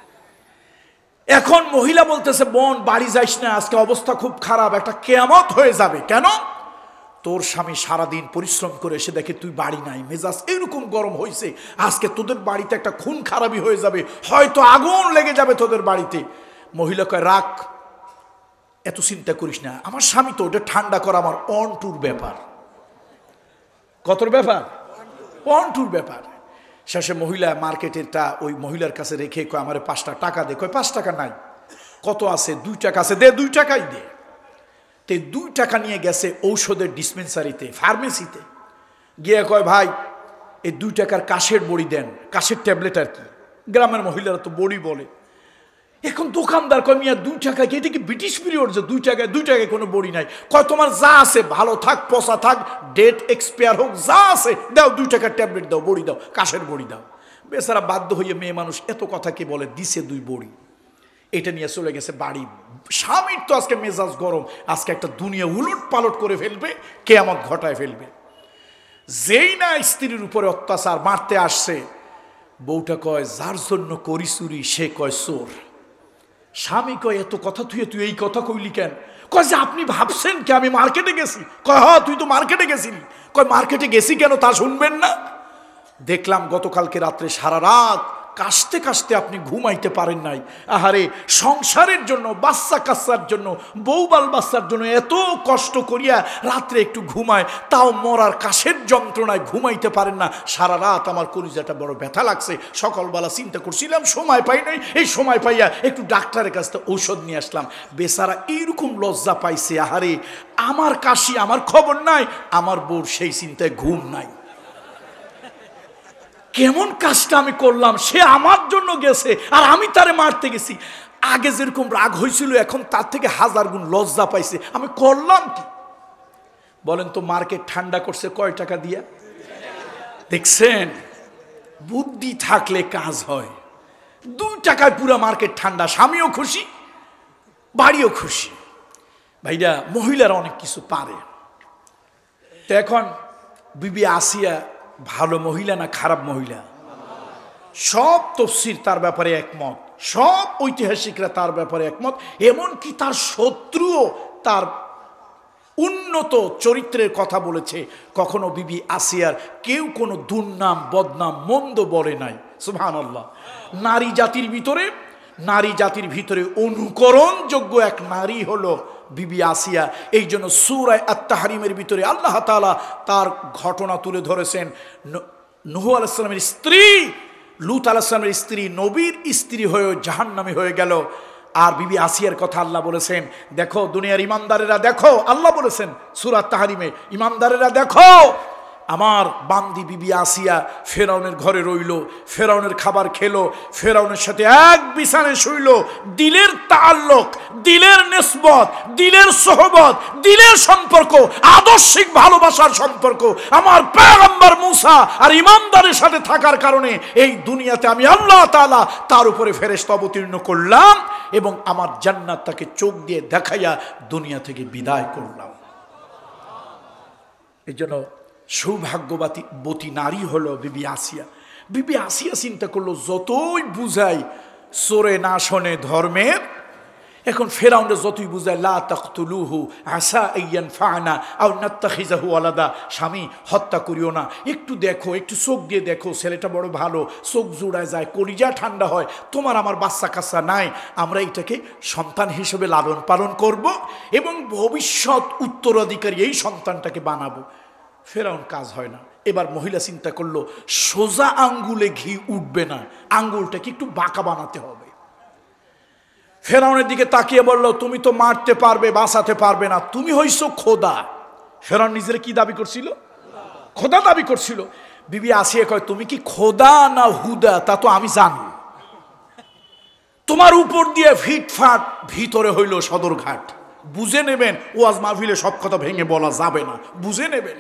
Speaker 2: এখন মহিলা বলতেছে, বোন বাড়ি যাইস না, আজকে অবস্থা খুব খারাপ, একটা কেয়ামত হয়ে যাবে। কেন? তোর স্বামী সারাদিন পরিশ্রম করে এসে দেখে তুই বাড়ি নাই, মেজাজ এরকম গরম হয়েছে, আজকে তোদের বাড়িতে একটা খুন খারাপি হয়ে যাবে, হয়তো আগুন লেগে যাবে তোদের বাড়িতে। মহিলা কয়, রাখ, এত চিন্তা করিস না, আমার স্বামী তো, ওটা ঠান্ডা করা আমার অন টুর ব্যাপার। কতর ব্যাপার? অন টুর ব্যাপার। শেষে মহিলা মার্কেটেরটা ওই মহিলার কাছে রেখে কয়, আমার পাঁচটা টাকা দে। কয়, পাঁচ টাকা নাই। কত আছে? দুই টাকা আছে। দে, দুই টাকাই দে। তে দুই টাকা নিয়ে গেছে ঔষধের ডিসপেন্সারিতে, ফার্মেসিতে গিয়ে কয়, ভাই এই দুই টাকার কাশের বড়ি দেন। কাশের ট্যাবলেট আর কি, গ্রামের মহিলারা তো বড়ি বলে। এখন দোকানদার কয়, মিয়া দুই টাকা কি? এটা কি ব্রিটিশ পিরিয়ড যে দুই টাকায়? দুই টাকায় কোনো বড়ি নাই। কয়, তোমার যা আছে, ভালো থাক পচা থাক, ডেট এক্সপায়ার হোক, যা আছে দাও, দুই টাকার ট্যাবলেট দাও, বড়ি দাও, কাশের বড়ি দাও। বেচারা বাধ্য হয়ে, মেয়ে মানুষ এত কথা কি বলে, দিছে দুই বড়ি। এটা নিয়ে চলে গেছে বাড়ি। স্বামীর তো আজকে মেজাজ গরম, আজকে একটা দুনিয়া উলট পালট করে ফেলবে, কেয়ামত ঘটায় ফেলবে। যেই না স্ত্রীর উপরে অত্যাচার মারতে আসছে, বউটা কয়, যার জন্য করি চুরি সে কয় চোর। স্বামী কয়, এত কথা তুই তুই এই কথা কইলি কেন? কয় যে আপনি ভাবছেন কি আমি মার্কেটে গেছি? কয়, হ্যাঁ তুই তো মার্কেটে গেছিলি। কয়, মার্কেটে গেছি কেন তা শুনবেন না? দেখলাম গতকালকে রাত্রে সারা রাত কাশতে কাশতে আপনি ঘুমাইতে পারেন নাই। আহারে, সংসারের জন্য, বাচ্চা কাচ্চার জন্য, বউ বাল বাচ্চার জন্য এত কষ্ট করিয়া রাত্রে একটু ঘুমায়, তাও মরার কাশের যন্ত্রণায় ঘুমাইতে পারেন না। সারা রাত আমার কলিজাটা বড় ব্যথা লাগছে। সকালবেলা চিন্তা করছিলাম, সময় পাই নাই, এই সময় পাইয়া একটু ডাক্তারের কাছ থেকে ঔষধ নিয়ে আসলাম। বেচারা এইরকম লজ্জা পাইছে, আহারে আমার কাশি আমার খবর নাই, আমার বউর সেই চিন্তায় ঘুম নাই। কেমন কাজটা আমি করলাম, সে আমার জন্য গেছে আর আমি তারে মারতে গেছি। আগে যেরকম রাগ হয়েছিল, এখন তার থেকে হাজার গুণ লজ্জা পাইছে। আমি করলাম কি বলেন তো? মার্কেট ঠান্ডা করছে কয় টাকা দিয়া? দেখছেন, বুদ্ধি থাকলে কাজ হয়। দুই টাকায় পুরো মার্কেট ঠান্ডা, স্বামীও খুশি, বাড়িও খুশি। ভাইরা, মহিলারা অনেক কিছু পারে। তো এখন বিবি আসিয়া ভালো মহিলা না খারাপ মহিলা? সব তফসির তার ব্যাপারে একমত, সব ঐতিহাসিকরা তার ব্যাপারে একমত। এমনকি তার শত্রুও তার উন্নত চরিত্রের কথা বলেছে। কখনো বিবি আসিয়ার কেউ কোনো দুর্নাম বদনাম মন্দ বলে নাই। সুবহানাল্লাহ। নারী জাতির ভিতরে নারী জাতির ভিতরে অনুকরণযোগ্য এক নারী হলো বিবি আসিয়া। এই জন্য সূরা আত-তাহরিমের ভিতরে আল্লাহ তাআলা তার ঘটনা তুলে ধরেছেন। নূহ আলাইহিস সালামের স্ত্রী, লূত আলাইহিস সালামের স্ত্রী নবীর স্ত্রী হয়ে জাহান্নামী হয়ে গেল। আর বিবি আসিয়ার কথা আল্লাহ বলেছেন, দেখো দুনিয়ার ইমানদারেরা দেখো, আল্লাহ বলেছেন সূরা আত-তাহরিমে, ইমানদারেরা দেখো আমার বান্দি বিবি আসিয়া ফেরাউনের ঘরে রইল, ফেরাউনের খাবার খেলো, ফেরাউনের সাথে এক বিছানায় শুইল। দিলের তাআল্লুক, দিলের নিসবত, দিলের সোহবত, দিলের সম্পর্ক, আদর্শিক ভালোবাসার সম্পর্ক আমার পয়গম্বর মূসা আর ইমানদারের সাথে থাকার কারণে এই দুনিয়াতে আমি আল্লাহ তাআলা তার উপরে ফেরেশতা অবতীর্ণ করলাম এবং আমার জান্নাত তাকে চোখ দিয়ে দেখাইয়া দুনিয়া থেকে বিদায় করলাম। এই জন্য সৌভাগ্যবতী বতী নারী হলো বিবি আসিয়া। বিবি আসিয়া চিন্তা করলো, যতই বুঝাই চোরে না শোনে ধর্মের। এখন ফেরাউনের যতই বুঝায়, লা তাকতুলুহু আসা আইয়ানফা'না আও নাত্তাখিযাহু ওয়ালাদা, স্বামী হত্যা করিও না, একটু দেখো, একটু চোখ দিয়ে দেখো, ছেলেটা বড় ভালো, চোখ জোড়ায় যায়, কলিজা ঠান্ডা হয়, তোমার আমার বাচ্চা কাচ্চা নাই, আমরা এটাকে সন্তান হিসেবে লালন পালন করব এবং ভবিষ্যৎ উত্তরাধিকারী এই সন্তানটাকে বানাবো। ফেরাউন কাজ হয় না। এবার মহিলা চিন্তা করলো, সোজা আঙ্গুলে ঘি উঠবে না, আঙ্গুলটাকে একটু বাঁকা বানাতে হবে। ফেরাউনের দিকে তাকিয়ে বলল, তুমি তো মারতে পারবে, বাঁচাতে পারবে না, তুমি হইছো খোদা। ফেরাউন নিজের কি দাবি করছিল? খোদা দাবি করছিল। বিবি আসিয়া কয়, তুমি কি খোদা না হুদা তা তো আমি জানি, তোমার উপর দিয়ে ফিটফাট ভিতরে হইল সদরঘাট, বুঝে নেবেন। ওয়াজ মাহফিলে সব কথা ভেঙে বলা যাবে না, বুঝে নেবেন।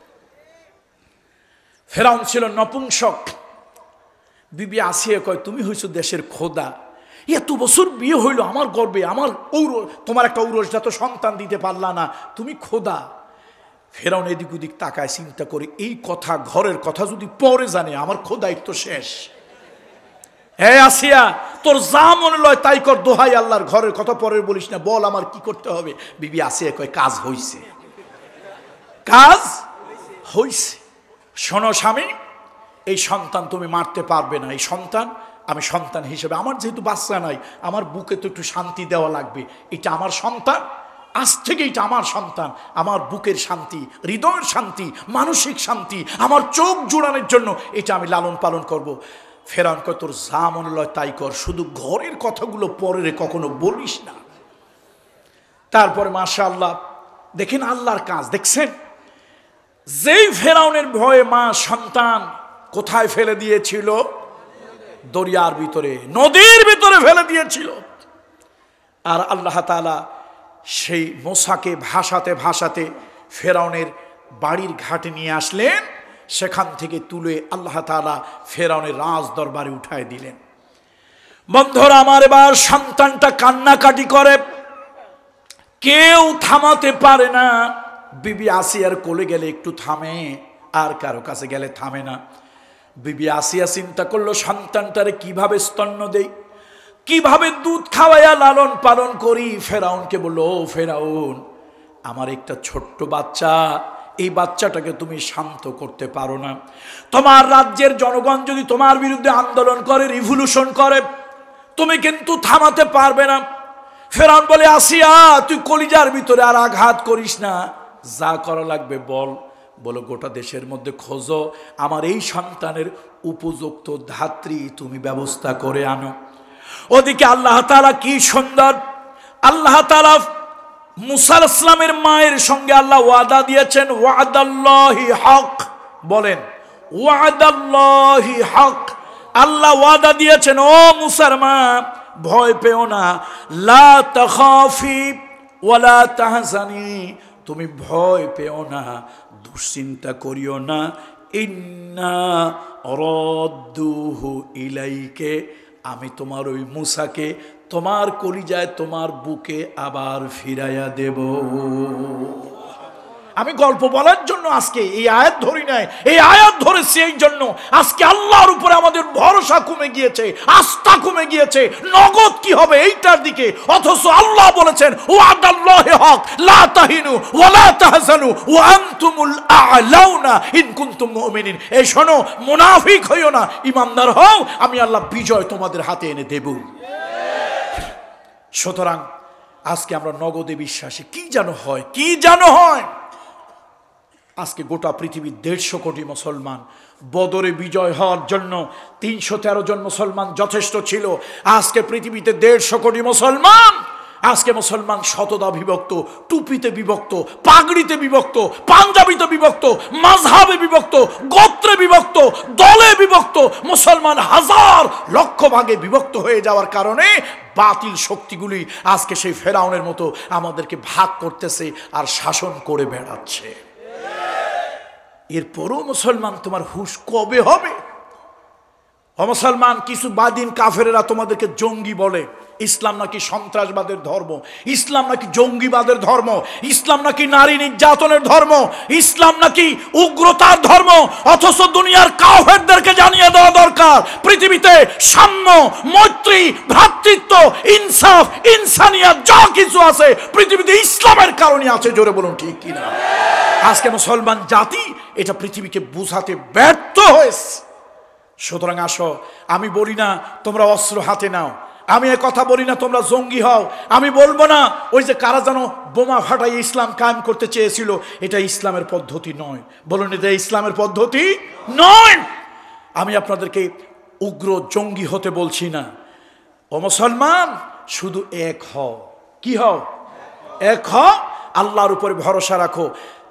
Speaker 2: ফেরাউন ছিল নপুংসক। বিবি আসিয়া কয়, তুমি হইছো দেশের খোদা, এত বছর বিয়ে হইল আমার গর্বে, আমার ঔর তোমার একটা ঔরসজাত সন্তান দিতে পারলা না, তুমি খোদা। ফেরাউন এদিক ওদিক তাকায়, চিন্তা করে এই কথা, ঘরের কথা যদি পরে জানে আমার খোদায়িত্ব শেষ। হে আসিয়া, তোর যা মনে লয় তাই কর, দোহাই আল্লাহর, ঘরের কথা পরে বলিস না, বল আমার কি করতে হবে। বিবি আসিয়া কয়, কাজ হইছে, কাজ হইছে। শোনো স্বামী, এই সন্তান তুমি মারতে পারবে না। এই সন্তান আমি সন্তান হিসেবে, আমার যেহেতু বাচ্চা নাই, আমার বুকে তো একটু শান্তি দেওয়া লাগবে। এটা আমার সন্তান, আজ থেকে এটা আমার সন্তান। আমার বুকের শান্তি, হৃদয়ের শান্তি, মানসিক শান্তি, আমার চোখ জোড়ানোর জন্য এটা আমি লালন পালন করব। ফেরাউন কয়, তোর যা মনে লয় তাই কর, শুধু ঘরের কথাগুলো পরে কখনো বলিস না। তারপরে মাশাআল্লাহ দেখেন আল্লাহর কাজ, দেখছেন যেই ফেরাউনের ভয়ে মা সন্তান কোথায় ফেলে দিয়েছিল? দরিয়ার ভিতরে, নদীর ভিতরে ফেলে দিয়েছিল। আর আল্লাহ তাআলা সেই মোসাকে ভাসাতে ভাসাতে ফেরাউনের বাড়ির ঘাটে নিয়ে আসলেন। সেখান থেকে তুলে আল্লাহ তাআলা ফেরাউনের রাজ দরবারে উঠায় দিলেন। বন্ধুরা আমার, এবার সন্তানটা কান্নাকাটি করে, কেউ থামাতে পারে না। বিবি আসিয়ার কোলে গেলে একটু থামে, আর কারো কাছে গেলে থামে না। বিবি আসিয়া চিন্তা করলো, সন্তানটারে কিভাবে স্তন্য দেই, কিভাবে দুধ খাওয়াইয়া লালন পালন করি। ফেরাউনকে বললো, ও ফেরাউন, আমার একটা ছোট্ট বাচ্চা, এই বাচ্চাটাকে তুমি শান্ত করতে পারো না? তোমার রাজ্যের জনগণ যদি তোমার বিরুদ্ধে আন্দোলন করে, রিভলিউশন করে, তুমি কিন্তু থামাতে পারবে না। ফেরাউন বলে, আসিয়া তুই কলিজার ভিতরে আর আঘাত করিস না, যা করা লাগবে বল। বলো, গোটা দেশের মধ্যে খোঁজো, আমার এই সন্তানের উপযুক্ত ধাত্রী তুমি ব্যবস্থা করে আনো। ওদিকে আল্লাহ তাআলা কি সুন্দর, আল্লাহ তাআলা মুসা আলাইহিস সালামের মায়ের সঙ্গে আল্লাহ ওয়াদা দিয়েছেন, ওয়াদাল্লাহি হক। বলেন ওয়াদাল্লাহি হক। আল্লাহ ওয়াদা দিয়েছেন, ও মুসার মা ভয় পেও না, লা তাখাফি ওয়ালা তাহজানি, তুমি ভয় পেও না, দুশ্চিন্তা করিও না। ইন্না রাদ্দুহু ইলাইকে, আমি তোমার ওই মুসাকে তোমার কলিজায়, তোমার বুকে আবার ফিরাইয়া দেব। আমি গল্প বলার জন্য আজকে এই আয়াত ধরি নাই, এই আয়াত ধরেছি এই জন্য আজকে আল্লাহর উপরে আমাদের ভরসা কমে গিয়েছে, আস্থা কমে গিয়েছে। নগদ কি হবে এইটার দিকে, অথচ আল্লাহ বলেছেন ওয়াদাল্লাহি হক, লা তাহিনু ওয়া লা তাহজানু ওয়া আনতুমুল আ'লাউনা ইন কুনতুম মুমিনিন। এই শোনো, মুনাফিক হইও না, ঈমানদার হও, আমি আল্লাহ বিজয় তোমাদের হাতে এনে দেব। সুতরাং আজকে আমরা নগদে বিশ্বাসী। কি যেন হয়, কি যেন হয়। আজকে গোটা পৃথিবীর দেড়শো কোটি মুসলমান, বদরে বিজয় হওয়ার জন্য তিনশো তেরো জন মুসলমান যথেষ্ট ছিল। আজকে পৃথিবীতে দেড়শো কোটি মুসলমান। আজকে মুসলমান শতদা বিভক্ত, টুপিতে বিভক্ত, পাগড়িতে বিভক্ত, পাঞ্জাবিতে বিভক্ত, মাযহাবে বিভক্ত, গোত্রে বিভক্ত, দলে বিভক্ত। মুসলমান হাজার লক্ষ ভাগে বিভক্ত হয়ে যাওয়ার কারণে বাতিল শক্তিগুলি আজকে সেই ফেরাউনের মতো আমাদেরকে ভাগ করতেছে আর শাসন করে বেড়াচ্ছে। এরপরও মুসলমান তোমার হুঁশ কবে হবে? ও মুসলমান, কিছু বাদিন কাফেরেরা তোমাদেরকে জঙ্গি বলে। ইসলাম নাকি সন্ত্রাসবাদের ধর্ম, ইসলাম নাকি জঙ্গিবাদের ধর্ম, ইসলাম নাকি নারী নির্যাতনের ধর্ম, ইসলাম নাকি উগ্রতার ধর্ম। অথচ দুনিয়ার কাফেরদেরকে জানিয়ে দেওয়া দরকার, পৃথিবীতে সাম্য, মৈত্রী, ভ্রাতৃত্ব, ইনসাফ, ইনসানিয়াত যা কিছু আছে পৃথিবীতে ইসলামের কারণে আছে। জোরে বলুন ঠিক কিনা? আজকে মুসলমান জাতি এটা পৃথিবীকে বুঝাতে ব্যর্থ হয়েছে। সুতরাং আসো, আমি বলি না তোমরা অস্ত্র হাতে নাও, আমি এ কথা বলি না তোমরা জঙ্গি হও, আমি বলবো না ওই যে কারা যেন বোমা ফাটাই ইসলাম কায়েম করতে চেয়েছিল, এটা ইসলামের পদ্ধতি নয়। বলুন, এটা ইসলামের পদ্ধতি নয়। আমি আপনাদেরকে উগ্র জঙ্গি হতে বলছি না। ও মুসলমান, শুধু এক হও। কি হও? এক হও, আল্লাহর উপরে ভরসা রাখো।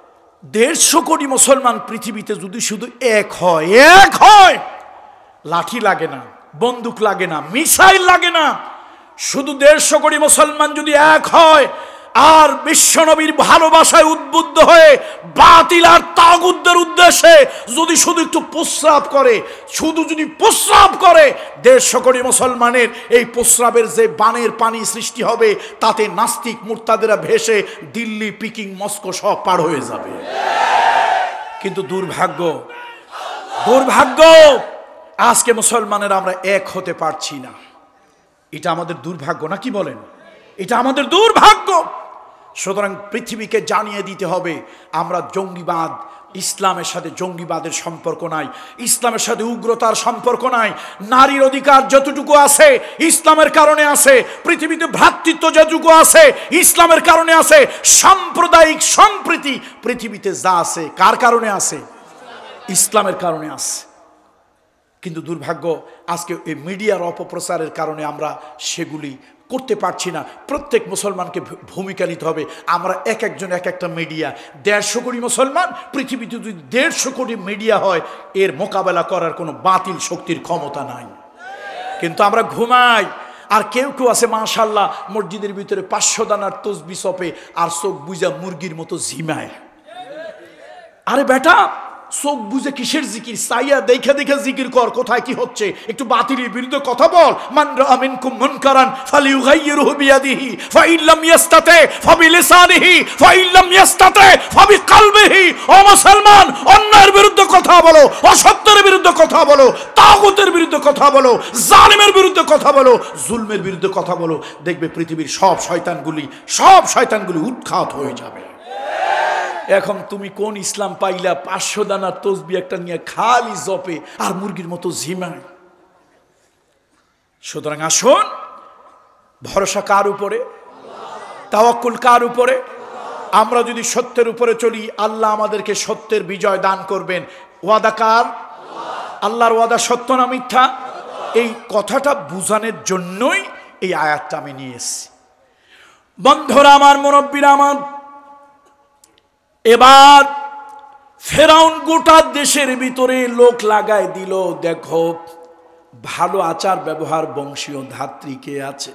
Speaker 2: দেড়শো কোটি মুসলমান পৃথিবীতে যদি শুধু এক হয়, এক হয়, লাঠি লাগে না, বন্দুক লাগে না, মিসাইল লাগে না, শুধু দেড়শো কোটি মুসলমান যদি এক হয় আর বিশ্বনবীর ভালোবাসায় উদ্বুদ্ধ হয়ে বাতিল আর তাগুতদের উদ্দেশ্যে যদি শুধু একটু প্রস্রাব করে, শুধু যদি প্রস্রাব করে, দেড়শো কোটি মুসলমানের এই প্রস্রাবের যে বানের পানি সৃষ্টি হবে, তাতে নাস্তিক মুরতাদেরা ভেসে দিল্লি, পিকিং, মস্কো সব পার হয়ে যাবে। কিন্তু দুর্ভাগ্য, দুর্ভাগ্য আজকে মুসলমানের আমরা এক হতে পারছি না। এটা আমাদের দুর্ভাগ্য, না কি বলেন? এটা আমাদের দুর্ভাগ্য। সুতরাং পৃথিবীকে জানিয়ে দিতে হবে আমরা জঙ্গিবাদ, ইসলামের সাথে জঙ্গিবাদের সম্পর্ক নাই, ইসলামের সাথে উগ্রতার সম্পর্ক নাই। নারীর অধিকার যতটুকু আছে ইসলামের কারণে আছে, পৃথিবীতে ভ্রাতৃত্ব যতটুকু আছে ইসলামের কারণে আছে, সাম্প্রদায়িক সম্প্রীতি পৃথিবীতে যা আছে কার কারণে আছে? ইসলামের কারণে আছে। কিন্তু দুর্ভাগ্য আজকে এই মিডিয়ার অপপ্রচারের কারণে আমরা সেগুলি করতে পারছি না। প্রত্যেক মুসলমানকে ভূমিকা নিতে হবে। আমরা এক একজন এক একটা মিডিয়া, দেড়শো কোটি মুসলমান পৃথিবীতে যদি দেড়শো কোটি মিডিয়া হয়, এর মোকাবেলা করার কোনো বাতিল শক্তির ক্ষমতা নাই। কিন্তু আমরা ঘুমাই। আর কেউ কেউ আছে মাশাআল্লাহ মসজিদের ভিতরে পাঁচশো দানার তসবিহ চপে আর চোখ বুঝা মুরগির মতো ঝিমায়। আরে বেটা, চোখ বুঝে কিসের জিকির? সাইয়া দেখে দেখে জিকির কর, কোথায় কি হচ্ছে একটু বাতিলের বিরুদ্ধে কথা বল। মান রাআ মিনকুম মুনকারান ফালিয়ুগাইয়িরহু বিয়াদিহি ফাইন লাম ইস্তাতি ফাবিলিসানিহি ফাইন লাম ইস্তাতি ফাবিকলবিহি। ও মুসলমান, অন্যায়ের বিরুদ্ধে কথা বলো, অসত্যের বিরুদ্ধে কথা বলো, তাগুতের বিরুদ্ধে কথা বলো, জালিমের বিরুদ্ধে কথা বলো, জুলমের বিরুদ্ধে কথা বলো। দেখবে পৃথিবীর সব শয়তানগুলি সব শয়তানগুলি উৎখাত হয়ে যাবে। এখন তুমি কোন ইসলাম পাইলা? পাঁচশো দানার তসবিহ একটা নিয়ে খালি জপে আর মুরগির মতো ঝিমায়। সুতরাং আসুন, ভরসা কার উপরে? তাওয়াক্কুল কার উপরে? আমরা যদি সত্যের উপরে চলি, আল্লাহ আমাদেরকে সত্যের বিজয় দান করবেন। ওয়াদা কার? আল্লাহর ওয়াদা সত্য না মিথ্যা? এই কথাটা বুঝানোর জন্যই এই আয়াতটা আমি নিয়ে এসেছি। বন্ধুরা আমার, মুরব্বীরা আমার, এবার ফেরাউন গোটা দেশের ভিতরে লোক লাগায় দিল, দেখো ভালো আচার ব্যবহার বংশীয় ধাত্রী কে আছে।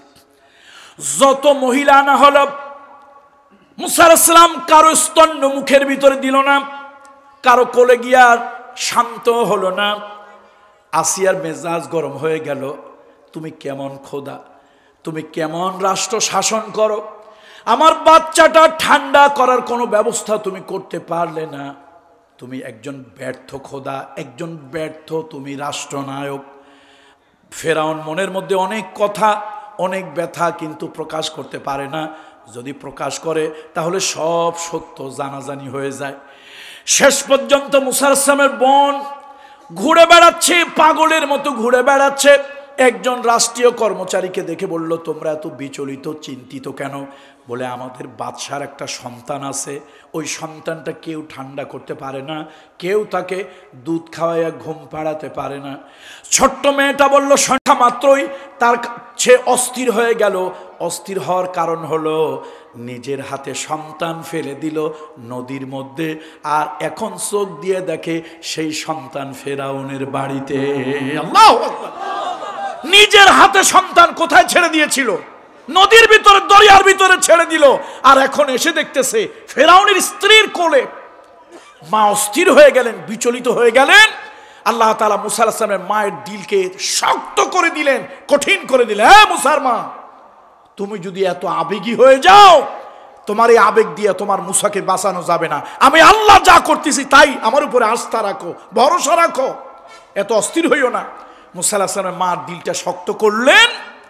Speaker 2: যত মহিলা আনা হলো, মুসা আলাইহিস সালাম কারো স্তন্য মুখের ভিতরে দিল না, কারো কোলে গিয়া শান্ত হলো না। আসিয়ার মেজাজ গরম হয়ে গেল, তুমি কেমন খোদা, তুমি কেমন রাষ্ট্র শাসন করো, আমার বাচ্চাটা ঠান্ডা করার কোনো ব্যবস্থা তুমি করতে পারলে না। তুমি একজন ব্যর্থ খোদা, একজন ব্যর্থ তুমি রাষ্ট্রনায়ক। ফেরাউন মনের মধ্যে অনেক কথা, অনেক ব্যথা, কিন্তু প্রকাশ করতে পারে না। যদি প্রকাশ করে তাহলে সব সত্য জানাজানি হয়ে যায়। শেষ পর্যন্ত মুসা আলাইহিস সালামের বোন ঘুরে বেড়াচ্ছে, পাগলের মতো ঘুরে বেড়াচ্ছে। একজন রাষ্ট্রীয় কর্মচারীকে দেখে বলল, তোমরা এত বিচলিত চিন্তিত কেন? বলে, আমাদের বাদশার একটা সন্তান আছে, ওই সন্তানটা কেউ ঠান্ডা করতে পারে না, কেউ তাকে দুধ খাওয়াইয়া ঘুম পাড়াতে পারে না। ছোট্ট মেয়েটা বলল, সংখ্যা মাত্রই তার সে অস্থির হয়ে গেল। অস্থির হওয়ার কারণ হলো নিজের হাতে সন্তান ফেলে দিল নদীর মধ্যে, আর এখন চোখ দিয়ে দেখে সেই সন্তান ফেরাউনের বাড়িতে। আল্লাহু আকবার! নিজের হাতে সন্তান কোথায় ছেড়ে দিয়েছিল? নদীর ভিতরে, দরিয়ার ভিতরে ছেড়ে দিল, আর এখন এসে দেখতেছে ফেরাউনের স্ত্রীর কোলে। মা অস্থির হয়ে গেলেন, বিচলিত হয়ে গেলেন। আল্লাহ তাআলা মুসা আলাইহিস সালামের মায়ের দিলকে শক্ত করে দিলেন, কঠিন করে দিলেন। হ্যাঁ মুসার মা, তুমি যদি এত আবেগী হয়ে যাও, তোমার এই আবেগ দিয়ে তোমার মুসাকে বাঁচানো যাবে না। আমি আল্লাহ যা করতেছি তাই, আমার উপরে আস্থা রাখো, ভরসা রাখো, এত অস্থির হইও না। মুসা আলাইহিস সালামের মার দিলটা শক্ত করলেন।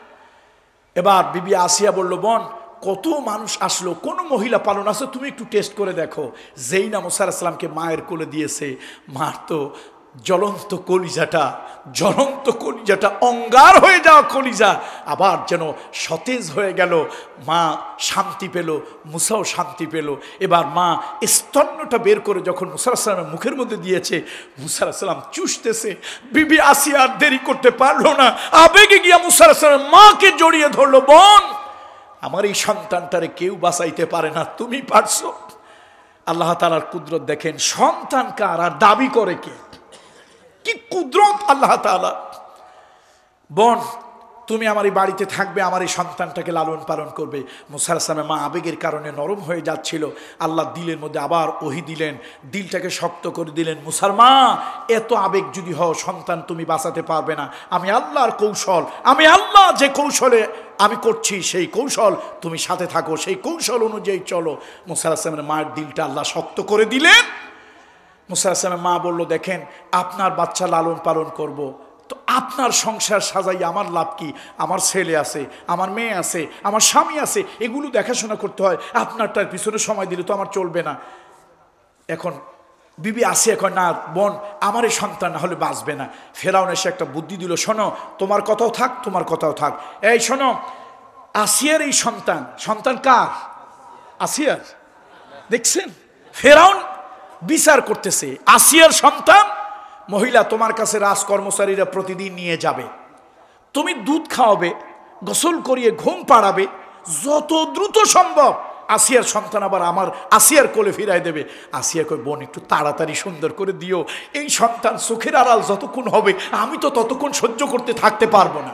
Speaker 2: এবার বিবি আসিয়া বলল, বোন, কত মানুষ আসলো, কোন মহিলা পালন আছে, তুমি একটু টেস্ট করে দেখো। যেই না মুসা আলাইহিস সালামকে মায়ের কোলে দিয়েছে, মার তো জ্বলন্ত কলিজাটা, জ্বলন্ত কলিজাটা, অঙ্গার হয়ে যাওয়া কলিজা আবার যেন সতেজ হয়ে গেল। মা শান্তি পেল, মুসাও শান্তি পেল। এবার মা স্তন্যটা বের করে যখন মুসা আলাইহিস সালামের মুখের মধ্যে দিয়েছে, মুসা আলাইহিস সালাম চুষতেছে। বিবি আসিয়া আর দেরি করতে পারলো না, আবেগে গিয়া মুসা আলাইহিস সালামের মাকে জড়িয়ে ধরলো। বোন, আমার এই সন্তানটারে কেউ বাঁচাইতে পারে না, তুমি পারছো। আল্লাহ তাআলার কুদরত দেখেন, সন্তান কার আর দাবি করে কে? কি কুদরত আল্লাহ তাআলা। বোন, তুমি আমার এই বাড়িতে থাকবে, আমার এই সন্তানটাকে লালন পালন করবে। মুসা আলাইহিস সালামের মা আবেগের কারণে নরম হয়ে যাচ্ছিল, আল্লাহ দিলের মধ্যে আবার ওহী দিলেন, দিলটাকে শক্ত করে দিলেন। মুসার মা, এত আবেগ যদি হও, সন্তান তুমি বাঁচাতে পারবে না। আমি আল্লাহর কৌশল, আমি আল্লাহ যে কৌশলে আমি করছি সেই কৌশল তুমি সাথে থাকো, সেই কৌশল অনুযায়ী চলো। মুসা আলাইহিস সালামের মায়ের দিলটা আল্লাহ শক্ত করে দিলেন। মুসা আলাইহিস সালামের মা বলল, দেখেন আপনার বাচ্চা লালন পালন করব, তো আপনার সংসার সাজাই আমার লাভ কি? আমার ছেলে আছে, আমার মেয়ে আছে, আমার স্বামী আছে, এগুলো দেখাশোনা করতে হয়। আপনারটার পিছনে সময় দিলে তো আমার চলবে না। এখন বিবি আসে, এখন না বোন, আমার এই সন্তান না হলে বাঁচবে না। ফেরাউন এসে একটা বুদ্ধি দিল, শোনো তোমার কথাও থাক, তোমার কথাও থাক। এই শোনো, আসিয়ার এই সন্তান, সন্তান কার? আসিয়ার। দেখছেন ফেরাউন বিচার করতেছে, আসিয়ার সন্তান। মহিলা, তোমার কাছে রাজকর্মচারীরা প্রতিদিন নিয়ে যাবে, তুমি দুধ খাওয়াবে, গোসল করিয়ে ঘুম পাড়াবে, যত দ্রুত সম্ভব আসিয়ার সন্তান আবার আমার আসিয়ার কোলে ফিরাই দেবে। আসিয়া কই, বোন একটু তাড়াতাড়ি সুন্দর করে দিও, এই সন্তান চোখের আড়াল যতক্ষণ হবে আমি তো ততক্ষণ সহ্য করতে থাকতে পারবো না।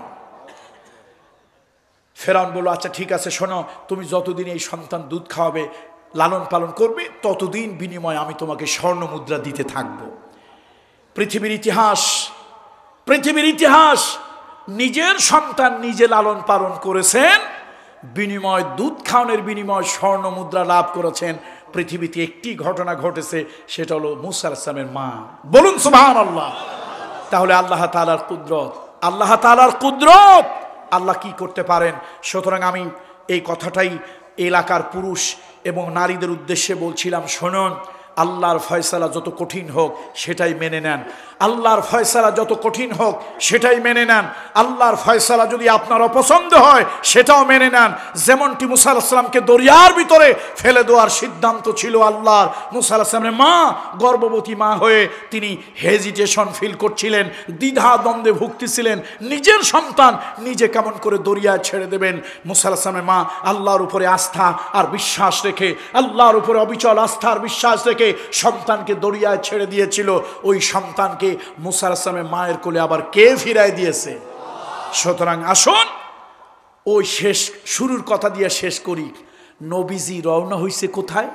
Speaker 2: ফেরাউন বলল, আচ্ছা ঠিক আছে, শোনো, তুমি যতদিন এই সন্তান দুধ খাওয়াবে, লালন পালন করবে, ততদিন বিনিময়ে আমি তোমাকে স্বর্ণ মুদ্রা দিতে থাকবো। পৃথিবীর ইতিহাস, পৃথিবীর ইতিহাস, নিজের সন্তান নিজে লালন পালন করেছেন, বিনিময় দুধ খাওয়ানোর বিনিময় স্বর্ণ মুদ্রা লাভ করেছেন। পৃথিবীতে একটি ঘটনা ঘটেছে, সেটা হলো মুসা আলাইহিস সালামের মা। বলুন সুবহানাল্লাহ। তাহলে আল্লাহ তাআলার কুদরত, আল্লাহ তাআলার কুদরত, আল্লাহ কি করতে পারেন। সুতরাং আমি এই কথাটাই এলাকার পুরুষ এবং নারীদের উদ্দেশ্যে বলছিলাম, শুনুন, আল্লাহর ফয়সালা যত কঠিন হোক সেটাই মেনে নেন। আল্লাহর ফয়সালা যত কঠিন হোক সেটাই মেনে নেন। আল্লাহর ফয়সালা যদি আপনার অপছন্দ হয় সেটাও মেনে নেন। যেমনটি মুসা আলাইহিস সালামকে দরিয়ার ভিতরে ফেলে দেওয়ার সিদ্ধান্ত ছিল আল্লাহর। মুসা আলাইহিস সালামের মা গর্ভবতী মা হয়ে তিনি হেজিটেশন ফিল করছিলেন, দ্বিধা দ্বন্দ্বে ভুগতেছিলেন, নিজের সন্তান নিজে কেমন করে দরিয়ায় ছেড়ে দেবেন। মুসা আলাইহিস সালামের মা আল্লাহর উপরে আস্থা আর বিশ্বাস রেখে, আল্লাহর উপরে অবিচল আস্থা আর বিশ্বাস রেখে সন্তানকে দরিয়ায় ছেড়ে দিয়েছিল। ওই সন্তানকে মুসা আলাইহিস সালামের মায়ের কোলে আবার কে ফিরায় দিয়েছে? সুতরাং আসুন ওই শেষ শুরুর কথা দিয়ে শেষ করি। নবীজি রওনা হইছে কোথায়?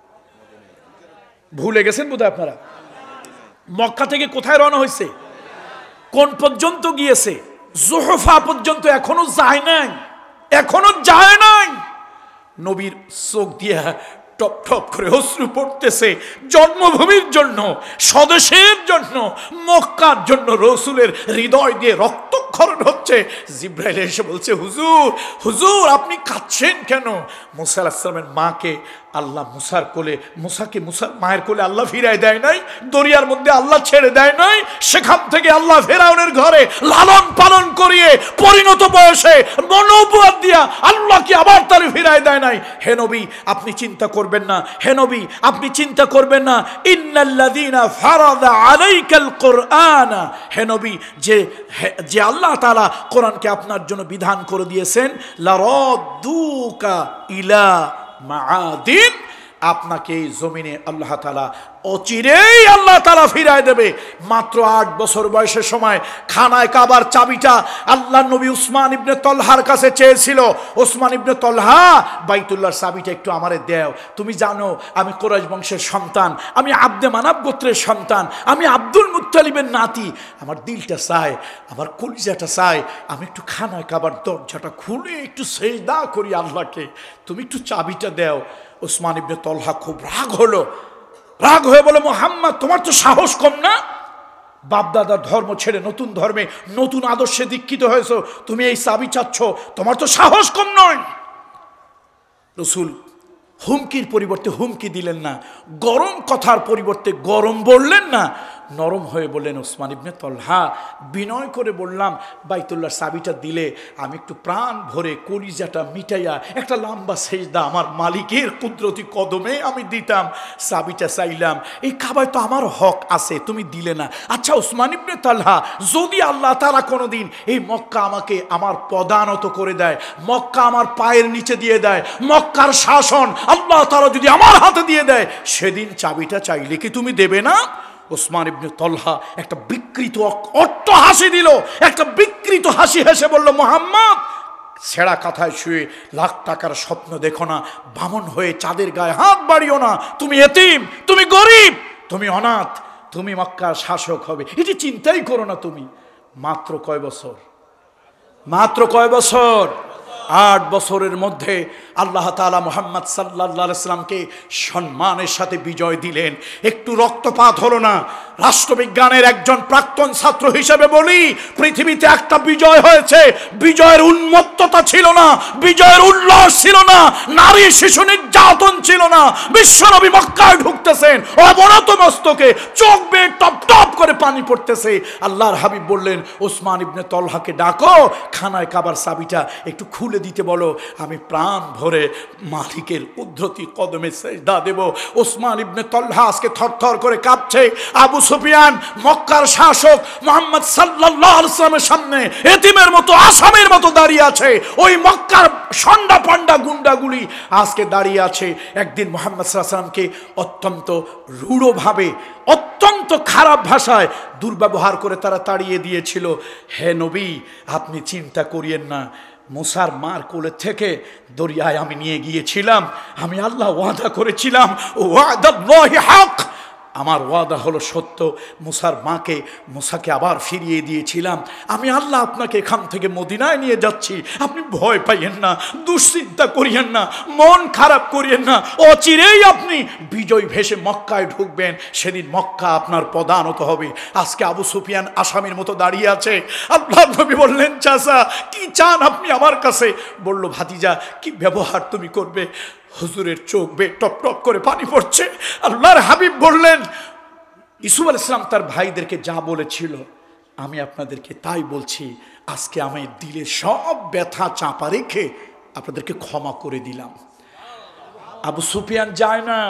Speaker 2: ভুলে গেছেন বোধহয় আপনারা। মক্কা থেকে কোথায় রওনা হয়েছে? কোন পর্যন্ত গিয়েছে? জুহফা পর্যন্ত এখনো যায় নাই, এখনো যায় নাই। নবীর চোখ দিয়ে টপ টপ করে অশ্রু পড়তেছে। জন্মভূমির জন্য, স্বদেশের জন্য, মক্কার জন্য রসুলের হৃদয় দিয়ে রক্তক্ষরণ হচ্ছে। জিব্রাইল এসে বলছে, হুজুর হুজুর আপনি কাঁদছেন কেন? মুসা আলাইহিস সালামের মাকে আল্লাহ মুসার কোলে, মুসাকে মুসার মায়ের কোলে আল্লাহ ফিরাই দেয় নাই, দরিয়ার মধ্যে আল্লাহ ছেড়ে দেয় নাই। সেখান থেকে আল্লাহ ফেরাউনের ঘরে লালন পালন করিয়ে পরিণত বয়সে নবুয়ত দিয়া আল্লাহকে আবার তারে ফিরাই দেয় নাই। হে নবী আপনি চিন্তা করবেন না, হে নবী আপনি চিন্তা করবেন না। ইন্নাল্লাযীনা ফারাদা আলাইকাল কুরআন, হে নবী যে যে আল্লাহ তাআলা কোরআনকে আপনার জন্য বিধান করে দিয়েছেন, লারাদ্দুকা ইলা মাআদিন, আপনাকে এই জমিনে আল্লাহ তাআলা অচিরেই আল্লাহ তাআলা ফিরায় দেবে। মাত্র আট বছর বয়সের সময় খানায় কাবার চাবিটা আল্লাহ নবী উসমান ইবনে তলহার কাছে চেয়েছিল। উসমান ইবনে তলহা, বাইতুল্লাহর চাবিটা একটু আমারে দাও, তুমি জানো আমি কুরাইশ বংশের সন্তান, আমি আব্দে মানাব গোত্রের সন্তান, আমি আব্দুল মুত্তালিবের নাতি, আমার দিলটা চায়, আমার কলিজাটা চায়, আমি একটু খানায় কাবার দরজাটা খুলে একটু সেজদা করি আল্লাহকে, তুমি একটু চাবিটা দাও। উসমান ইবনে তলহা খুব রাগ হলো, রাগ হয়ে বলে, মুহাম্মদ তোমার তো সাহস কম না? বাপদাদার ধর্ম ছেড়ে নতুন ধর্মে, নতুন আদর্শে দীক্ষিত হয়েছো, তুমি এই চাবি চাচ্ছ, তোমার তো সাহস কম নয়। রাসূল হুমকির পরিবর্তে হুমকি দিলেন না, গরম কথার পরিবর্তে গরম বললেন না, নরম হয়ে বললেন ওসমান ইবনে তলহা, বিনয় করে বললাম বাইতুল্লাহর চাবিটা দিলে আমি একটু প্রাণ ভরে কলিজাটা মিটাইয়া একটা লম্বা সেজদা আমার মালিকের কুদরতি কদমে আমি দিতাম। চাবিটা চাইলাম, এই কাবায় তো আমার হক আছে, তুমি দিলে না। আচ্ছা ওসমান ইবনে তলহা, যদি আল্লাহ তাআলা কোনোদিন এই মক্কা আমাকে আমার পদানত করে দেয়, মক্কা আমার পায়ের নিচে দিয়ে দেয়, মক্কার শাসন আল্লাহ তাআলা যদি আমার হাতে দিয়ে দেয়, সেদিন চাবিটা চাইলে কি তুমি দেবে না? ওসমান ইবনে তলহা একটা বিকৃত অট্ট হাসি দিল, একটা বিকৃত হাসি হেসে বলল, মুহাম্মদ, ছেঁড়া কাঁথায় শুয়ে লাখ টাকার স্বপ্ন দেখো না, বামন হয়ে চাঁদের গায়ে হাত বাড়িও না, তুমি এতিম, তুমি গরিব, তুমি অনাথ, তুমি মক্কার শাসক হবে, এটি চিন্তাই করো না তুমি। মাত্র কয় বছর? মাত্র কয় বছর? আট বছরের মধ্যে আল্লাহ তাআলা মুহাম্মদ সাল্লাল্লাহু আলাইহি সাল্লামকে সম্মানের সাথে বিজয় দিলেন। একটু রক্তপাত হলো না। রাষ্ট্রবিজ্ঞানের একজন প্রাক্তন ছাত্র হিসেবে বলি, পৃথিবীতে একটা বিজয় হয়েছে, বিজয়ের উন্মত্ততা ছিল না, বিজয়ের উল্লাস ছিল না, নারী শিশু নির্যাতন ছিল না। বিশ্বনবী মক্কায় ঢুকতেছেন, অবনত মস্তকে, চোখ বেয়ে টপ টপ করে পানি পড়তেছে। আল্লাহর হাবিব বললেন, ওসমান ইবনে তলহাকে ডাকো, খানায় কাবার চাবিটা একটু খুলে দিতে বলো, আমি প্রাণ ভরে মালিকের উদ্ধতি কদমে সেজদা দেব। ওসমান ইবনে তলহা আজকে থরথর করে কাঁপছে। আবু সুফিয়ান মক্কার শাসক মুহাম্মদ সাল্লাল্লাহু আলাইহি ওয়াসাল্লামের সামনে এতিমের মতো, আসামের মতো দাঁড়িয়ে আছে। ওই মক্কার সন্ডা পান্ডা গুন্ডাগুলি আজকে দাঁড়িয়ে আছে। একদিন মুহাম্মদ সাল্লাল্লাহু আলাইহি ওয়াসাল্লামকে অত্যন্ত রূঢ়ভাবে, অত্যন্ত খারাপ ভাষায় দুর্ব্যবহার করে তারা তাড়িয়ে দিয়েছিল। হে নবী, আপনি চিন্তা করিয়েন না, মুসার মার কোলে থেকে দরিয়ায় আমি নিয়ে গিয়েছিলাম, আমি আল্লাহ ওয়াদা করেছিলাম, ওয়াদাল্লাহি হক, আমার ওয়াদা হলো সত্য। মুসার মাকে, মুসাকে আবার ফিরিয়ে দিয়েছিলাম। আমি আল্লাহ আপনাকে এখান থেকে মদিনায় নিয়ে যাচ্ছি, আপনি ভয় পাইয়েন না, দুশ্চিন্তা করিয়েন না, মন খারাপ করিয়েন না, অচিরেই আপনি বিজয় ভেসে মক্কায় ঢুকবেন, সেদিন মক্কা আপনার পদানত হবে। আজকে আবু সুফিয়ান আসামির মতো দাঁড়িয়ে আছে। আল্লাহ নবী বললেন, চাচা কি চান আপনি আমার কাছে? বলল, ভাতিজা কি ব্যবহার তুমি করবে? হুজুরের চোখ বেয়ে টপ টপ করে পানি পড়ছে। আল্লাহর হাবিব বললেন, ইউসুফ আলাইহিস সালাম তার ভাইদেরকে যা বলেছিল আমি আপনাদেরকে তাই বলছি। আজকে আমি দিলে সব ব্যথা চাপা রেখে আপনাদেরকে ক্ষমা করে দিলাম। আবু সুফিয়ান যায় না।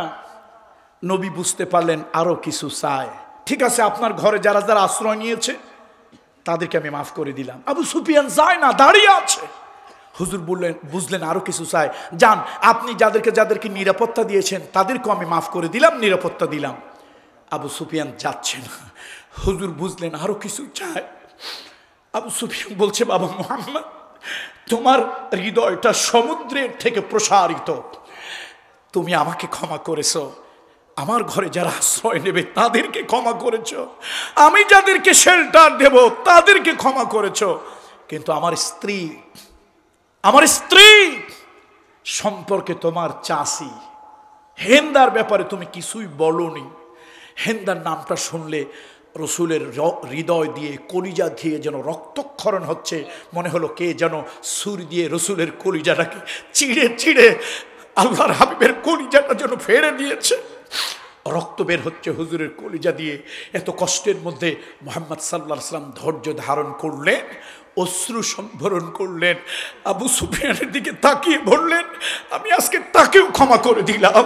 Speaker 2: নবী বুঝতে পারলেন আরো কিছু চায়। ঠিক আছে, আপনার ঘরে যারা যারা আশ্রয় নিয়েছে তাদেরকে আমি মাফ করে দিলাম। আবু সুফিয়ান যায় না, দাঁড়িয়ে আছে। হুজুর বললেন, বুঝলেন আরো কিছু চায়, যান আপনি যাদেরকে যাদেরকে নিরাপত্তা দিয়েছেন তাদেরকেও আমি মাফ করে দিলাম, নিরাপত্তা দিলাম। আবু সুফিয়ান যাচ্ছে না। হুজুর বুঝলেন আরো কিছু চায়। আবু সুফিয়ান বলছে, বাবা মুহাম্মদ, তোমার হৃদয়টা সমুদ্রের থেকে প্রসারিত, তুমি আমাকে ক্ষমা করেছো, আমার ঘরে যারা আশ্রয় নেবে তাদেরকে ক্ষমা করেছো, আমি যাদেরকে শেল্টার দেব তাদেরকে ক্ষমা করেছো, কিন্তু আমার স্ত্রী, আমার স্ত্রী সম্পর্কে তোমার চাষি হেন্দার ব্যাপারে তুমি কিছুই বলনি। হেন্দার নামটা শুনলে রসুলের হৃদয় দিয়ে, কলিজা দিয়ে যেন রক্তক্ষরণ হচ্ছে। মনে হলো কে যেন সুর দিয়ে রসুলের কলিজাটাকে চিড়ে চিড়ে আল্লাহর হাবিবের কলিজাটা যেন ফেড়ে দিয়েছে। রক্ত বের হচ্ছে হুজুরের কলিজা দিয়ে। এত কষ্টের মধ্যে মুহাম্মদ সাল্লাল্লাহু আলাইহি ওয়াসাল্লাম ধৈর্য ধারণ করলেন, অশ্রু সম্ভরণ করলেন। আবু সুফিয়ানের দিকে তাকিয়ে বললেন, আমি আজকে তাকেও ক্ষমা করে দিলাম।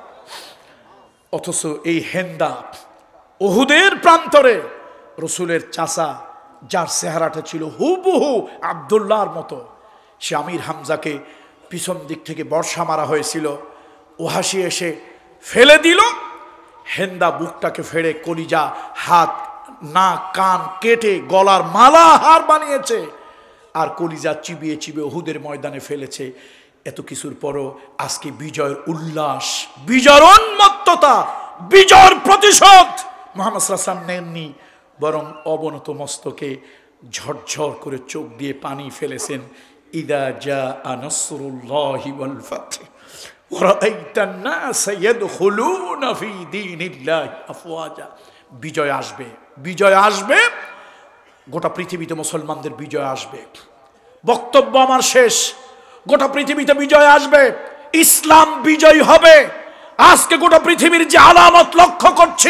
Speaker 2: অথচ এই হেন্দা উহুদের প্রান্তরে রসুলের চাচা, যার চেহারাটা ছিল হুবহু আব্দুল্লাহর মতো, সে আমির হামজাকে পিছন দিক থেকে বর্ষা মারা হয়েছিল, ওহাসি এসে ফেলে দিল। হেন্দা বুকটাকে ফেড়ে কলিজা, হাত, নাক, কান কেটে গলার মালা হার বানিয়েছে, আর কলিজা চিবিয়ে চিবিয়ে উহুদের ময়দানে ফেলেছে। এত কিছুর পরও আজকে বিজয়ের উল্লাস, বিজয়ের উন্মত্ততা, বিজয়ের প্রতিশোধ মুহাম্মদ সাল্লাল্লাহু আলাইহি ওয়াসাল্লাম নেননি, বরং অবনত মস্তকে ঝরঝর করে চোখ দিয়ে পানি ফেলেছেন। ইদা জাআ নাসরুল্লাহি ওয়াল ফাth ওয়া রাআইতান নাস ইয়াদখুলুনা ফি দীনিল্লাহি আফওয়াজা। বিজয় আসবে, বিজয় আসবে, গোটা পৃথিবীতে মুসলমানদের বিজয় আসবে। বক্তব্য আমার শেষ। গোটা পৃথিবীতে বিজয় আসবে, ইসলাম বিজয় হবে। আজকে গোটা পৃথিবীর যে আলামত লক্ষ্য করছি,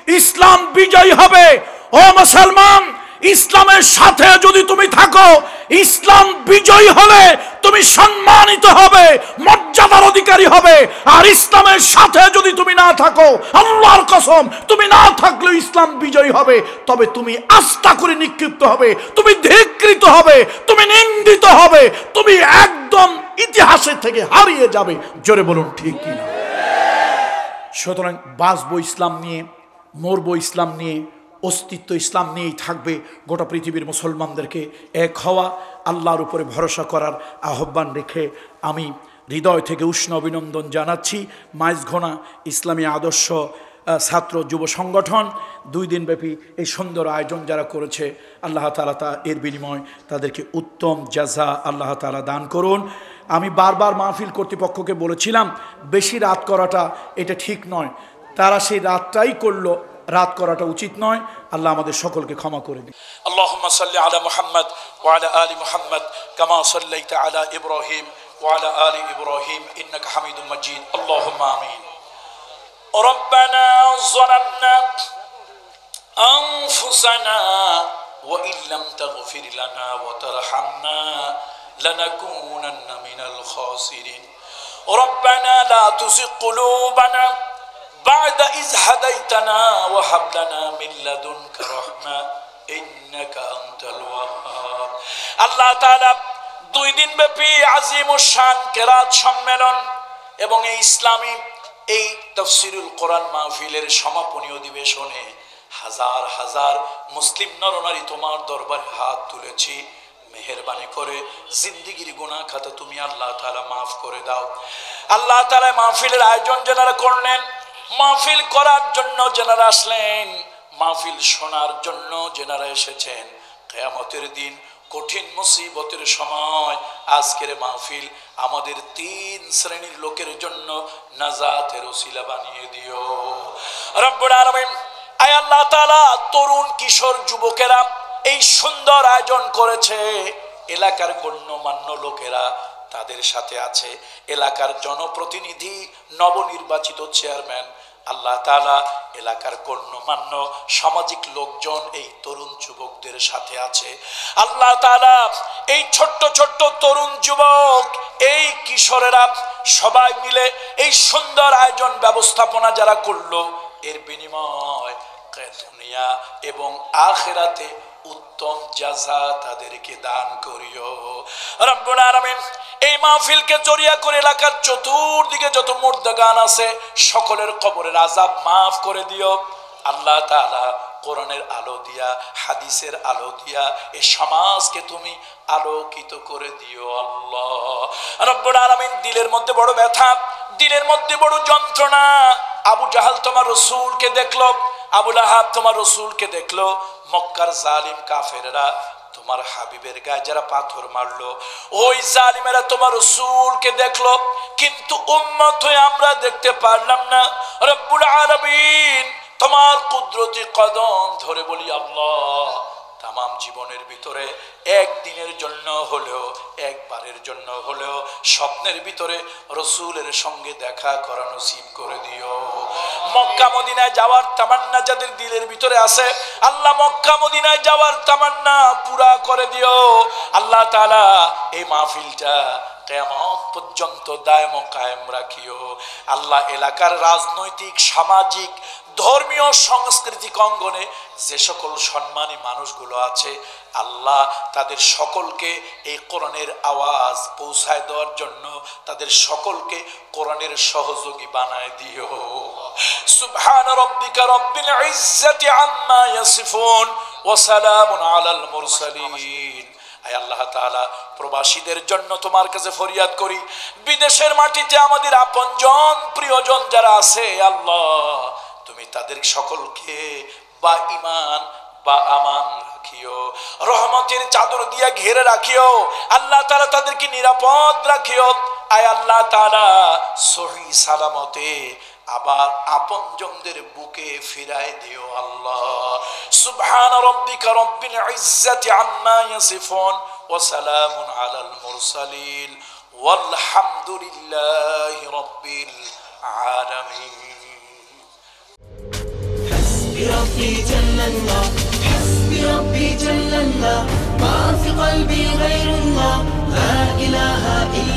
Speaker 2: ইসলাম বিজয়ী হবে। ও মুসলমান, ইসলামের সাথে যদি তুমি থাকো, ইসলাম বিজয়ী হলে তুমি সম্মানিত হবে, মর্যাদার অধিকারী হবে। আর ইসলামের সাথে যদি তুমি না থাকো, আল্লাহর কসম, তুমি না থাকলে ইসলাম বিজয়ী হবে, তবে তুমি আস্থা করে নিক্ষিপ্ত হবে, তুমি ধিক্কৃত হবে, তুমি নিন্দিত হবে, তুমি একদম ইতিহাসের থেকে হারিয়ে যাবে। জোরে বলুন ঠিক কিনা? সুতরাং বাঁচবো ইসলাম নিয়ে, মরবো ইসলাম নিয়ে, অস্তিত্ব ইসলাম নিয়েই থাকবে। গোটা পৃথিবীর মুসলমানদেরকে এক হওয়া, আল্লাহর উপরে ভরসা করার আহ্বান রেখে আমি হৃদয় থেকে উষ্ণ অভিনন্দন জানাচ্ছি মাইজঘোনা ইসলামী আদর্শ ছাত্র যুব সংগঠন দুই দিনব্যাপী এই সুন্দর আয়োজন যারা করেছে, আল্লাহ তাআলা তা এর বিনিময় তাদেরকে উত্তম জাযা আল্লাহ তাআলা দান করুন। আমি বারবার মাহফিল কর্তৃপক্ষকে বলেছিলাম বেশি রাত করাটা এটা ঠিক নয়, তারা সেই রাতটাই করলো, রাত করাটা উচিত নয়। আল্লাহ আমাদের সকলকে ক্ষমা করে দিন। আল্লাহুম্মা সাল্লি আলা মুহাম্মদ ওয়া আলা আলি মুহাম্মদ কামা সাল্লাইতা আলা ইব্রাহিম ওয়া আলা আলি ইব্রাহিম ইন্নাকা হামিদুম মাজিদ। আল্লাহুম্মা আমিন। রব্বানা যালামনা আনফুসানা ওয়া ইল্লাম তাগফির লানা ওয়া তারহামনা লানাকুনান্না মিনাল খাসিরিন। রব্বানা লা তুযিগ কুলুবানা بعد إذ هديتنا وهب لنا من لدنك رحمة إنك أنت الوهاب। আল্লাহ তাআলা দুই দিন ব্যাপী আজিম ও শান কেরাত সম্মেলন এবং এই ইসলামী এই তাফসীরুল কোরআন মাহফিলের সমাপনী অধিবেশনে হাজার হাজার মুসলিম নরনারী তোমার দরবারে হাত তুলেছি। মেহেরবানি করে জিন্দেগির গুনাহ খাতা তুমি আল্লাহ তাআলা মাফ করে দাও। আল্লাহ তাআলা মাহফিলের আয়োজন যারা করলেন, মাহফিল করার জন্য যারা আসলেন, মাহফিল শোনার জন্য যারা এসেছেন, কিয়ামতের দিন কঠিন মুসিবতের সময় আজকের মাহফিল আমাদের তিন শ্রেণীর লোকের জন্য নাজাতের ওসিলা বানিয়ে দিও রব্বুল আলামিন। আয় আল্লাহ তাআলা, তরুণ কিশোর যুবকেরা এই সুন্দর আয়োজন করেছে, এলাকার গণ্যমান্য লোকেরা তাদের সাথে আছে, এলাকার জনপ্রতিনিধি, নবনির্বাচিত চেয়ারম্যান, আল্লাহ তাআলা এলাকার গণ্যমান্য সামাজিক লোকজন এই তরুণ যুবকদের সাথে আছে। আল্লাহ তাআলা এই ছোট্ট ছোট্ট তরুণ যুবক, এই কিশোরেরা সবাই মিলে এই সুন্দর আয়োজন ব্যবস্থাপনা যারা করলো, এর বিনিময় দুনিয়া এবং আখিরাতে উত্তম জাযা তাদেরকে দান করিও রব্বুল আলামিন। এই মাহফিলকে জড়িয়ে করে এলাকার চতুর্দিকে যত মুর্দাগান আছে সকলের কবরের আযাব মাফ করে দিও আল্লাহ তাআলা। কোরআনের আলো দিয়া, হাদিসের আলো দিয়া এই সমাজকে তুমি আলোকিত করে দিও আল্লাহ রব্বুল আলামিন। দিলের মধ্যে বড় ব্যথা, দিলের মধ্যে বড় যন্ত্রণা। আবু জাহাল তোমার রাসূলকে দেখলো, আবু লাহাব তোমার রাসূলকে দেখলো, মক্কার জালিম কাফেররা তোমার হাবিবের গায়ে যারা পাথর মারলো, ওই জালিমেরা তোমার রাসূলকে দেখলো, কিন্তু উম্মত হয়ে আমরা দেখতে পারলাম না। রব্বুল আলামিন, তোমার কুদরতি কদম ধরে বলি আল্লাহ, তামাম জীবনের ভিতরে একদিনের জন্য হলেও, একবারের জন্য হলেও স্বপ্নের ভিতরে রাসূলের সঙ্গে দেখা করা নসিব করে দিও। মক্কা মদিনায় যাওয়ার তামান্না যাদের দিলের ভিতরে আছে, আল্লাহ মক্কা মদিনায় যাওয়ার তামান্না পুরা করে দিও আল্লাহ তাআলা। এই মাহফিলটা কিয়ামত পর্যন্ত দায়ম কায়েম রাখিও আল্লাহ। এলাকার রাজনৈতিক, সামাজিক, ধর্মীয়, সাংস্কৃতিক অঙ্গনে যে সকল সম্মানী মানুষগুলো আছে আল্লাহ, তাদের সকলকে এই কোরআনের আওয়াজ পৌঁছায় দেওয়ার জন্য তাদের সকলকে কোরআনের সহযোগী বানায় দিও। সুবহান রাব্বিকা রাব্বিল ইজ্জাতি আম্মা ইয়াসিফুন ওয়া সালামুন আলাল মুরসালিন। আয় আল্লাহ তাআলা, প্রবাসীদের জন্য তোমার কাছে ফরিয়াদ করি, বিদেশের মাটিতে আমাদের আপনজন প্রিয়জন যারা আছে আল্লাহ, তুমি তাদের সকলকে বা ঈমান বা আমান রাখিও, রহমতের চাদর দিয়া ঘিরে রাখিও আল্লাহ তাআলা, তাদেরকে নিরাপদ রাখিও। আয় আল্লাহ তাআলা, সহি সালামতে আবার আপনজনদের বুকে ফিরায় দিও আল্লাহ। সুবহান রাব্বিকা রাব্বিল ইজ্জাতি আম্মা ইয়াসিফুন ওয়া সালামুন আলাল মুরসালিন ওয়ালহামদুলিল্লাহি রাব্বিল আলামিন।
Speaker 1: ربي جل الله حسبي ربي جل الله ما في قلبي غير الله لا إله إلا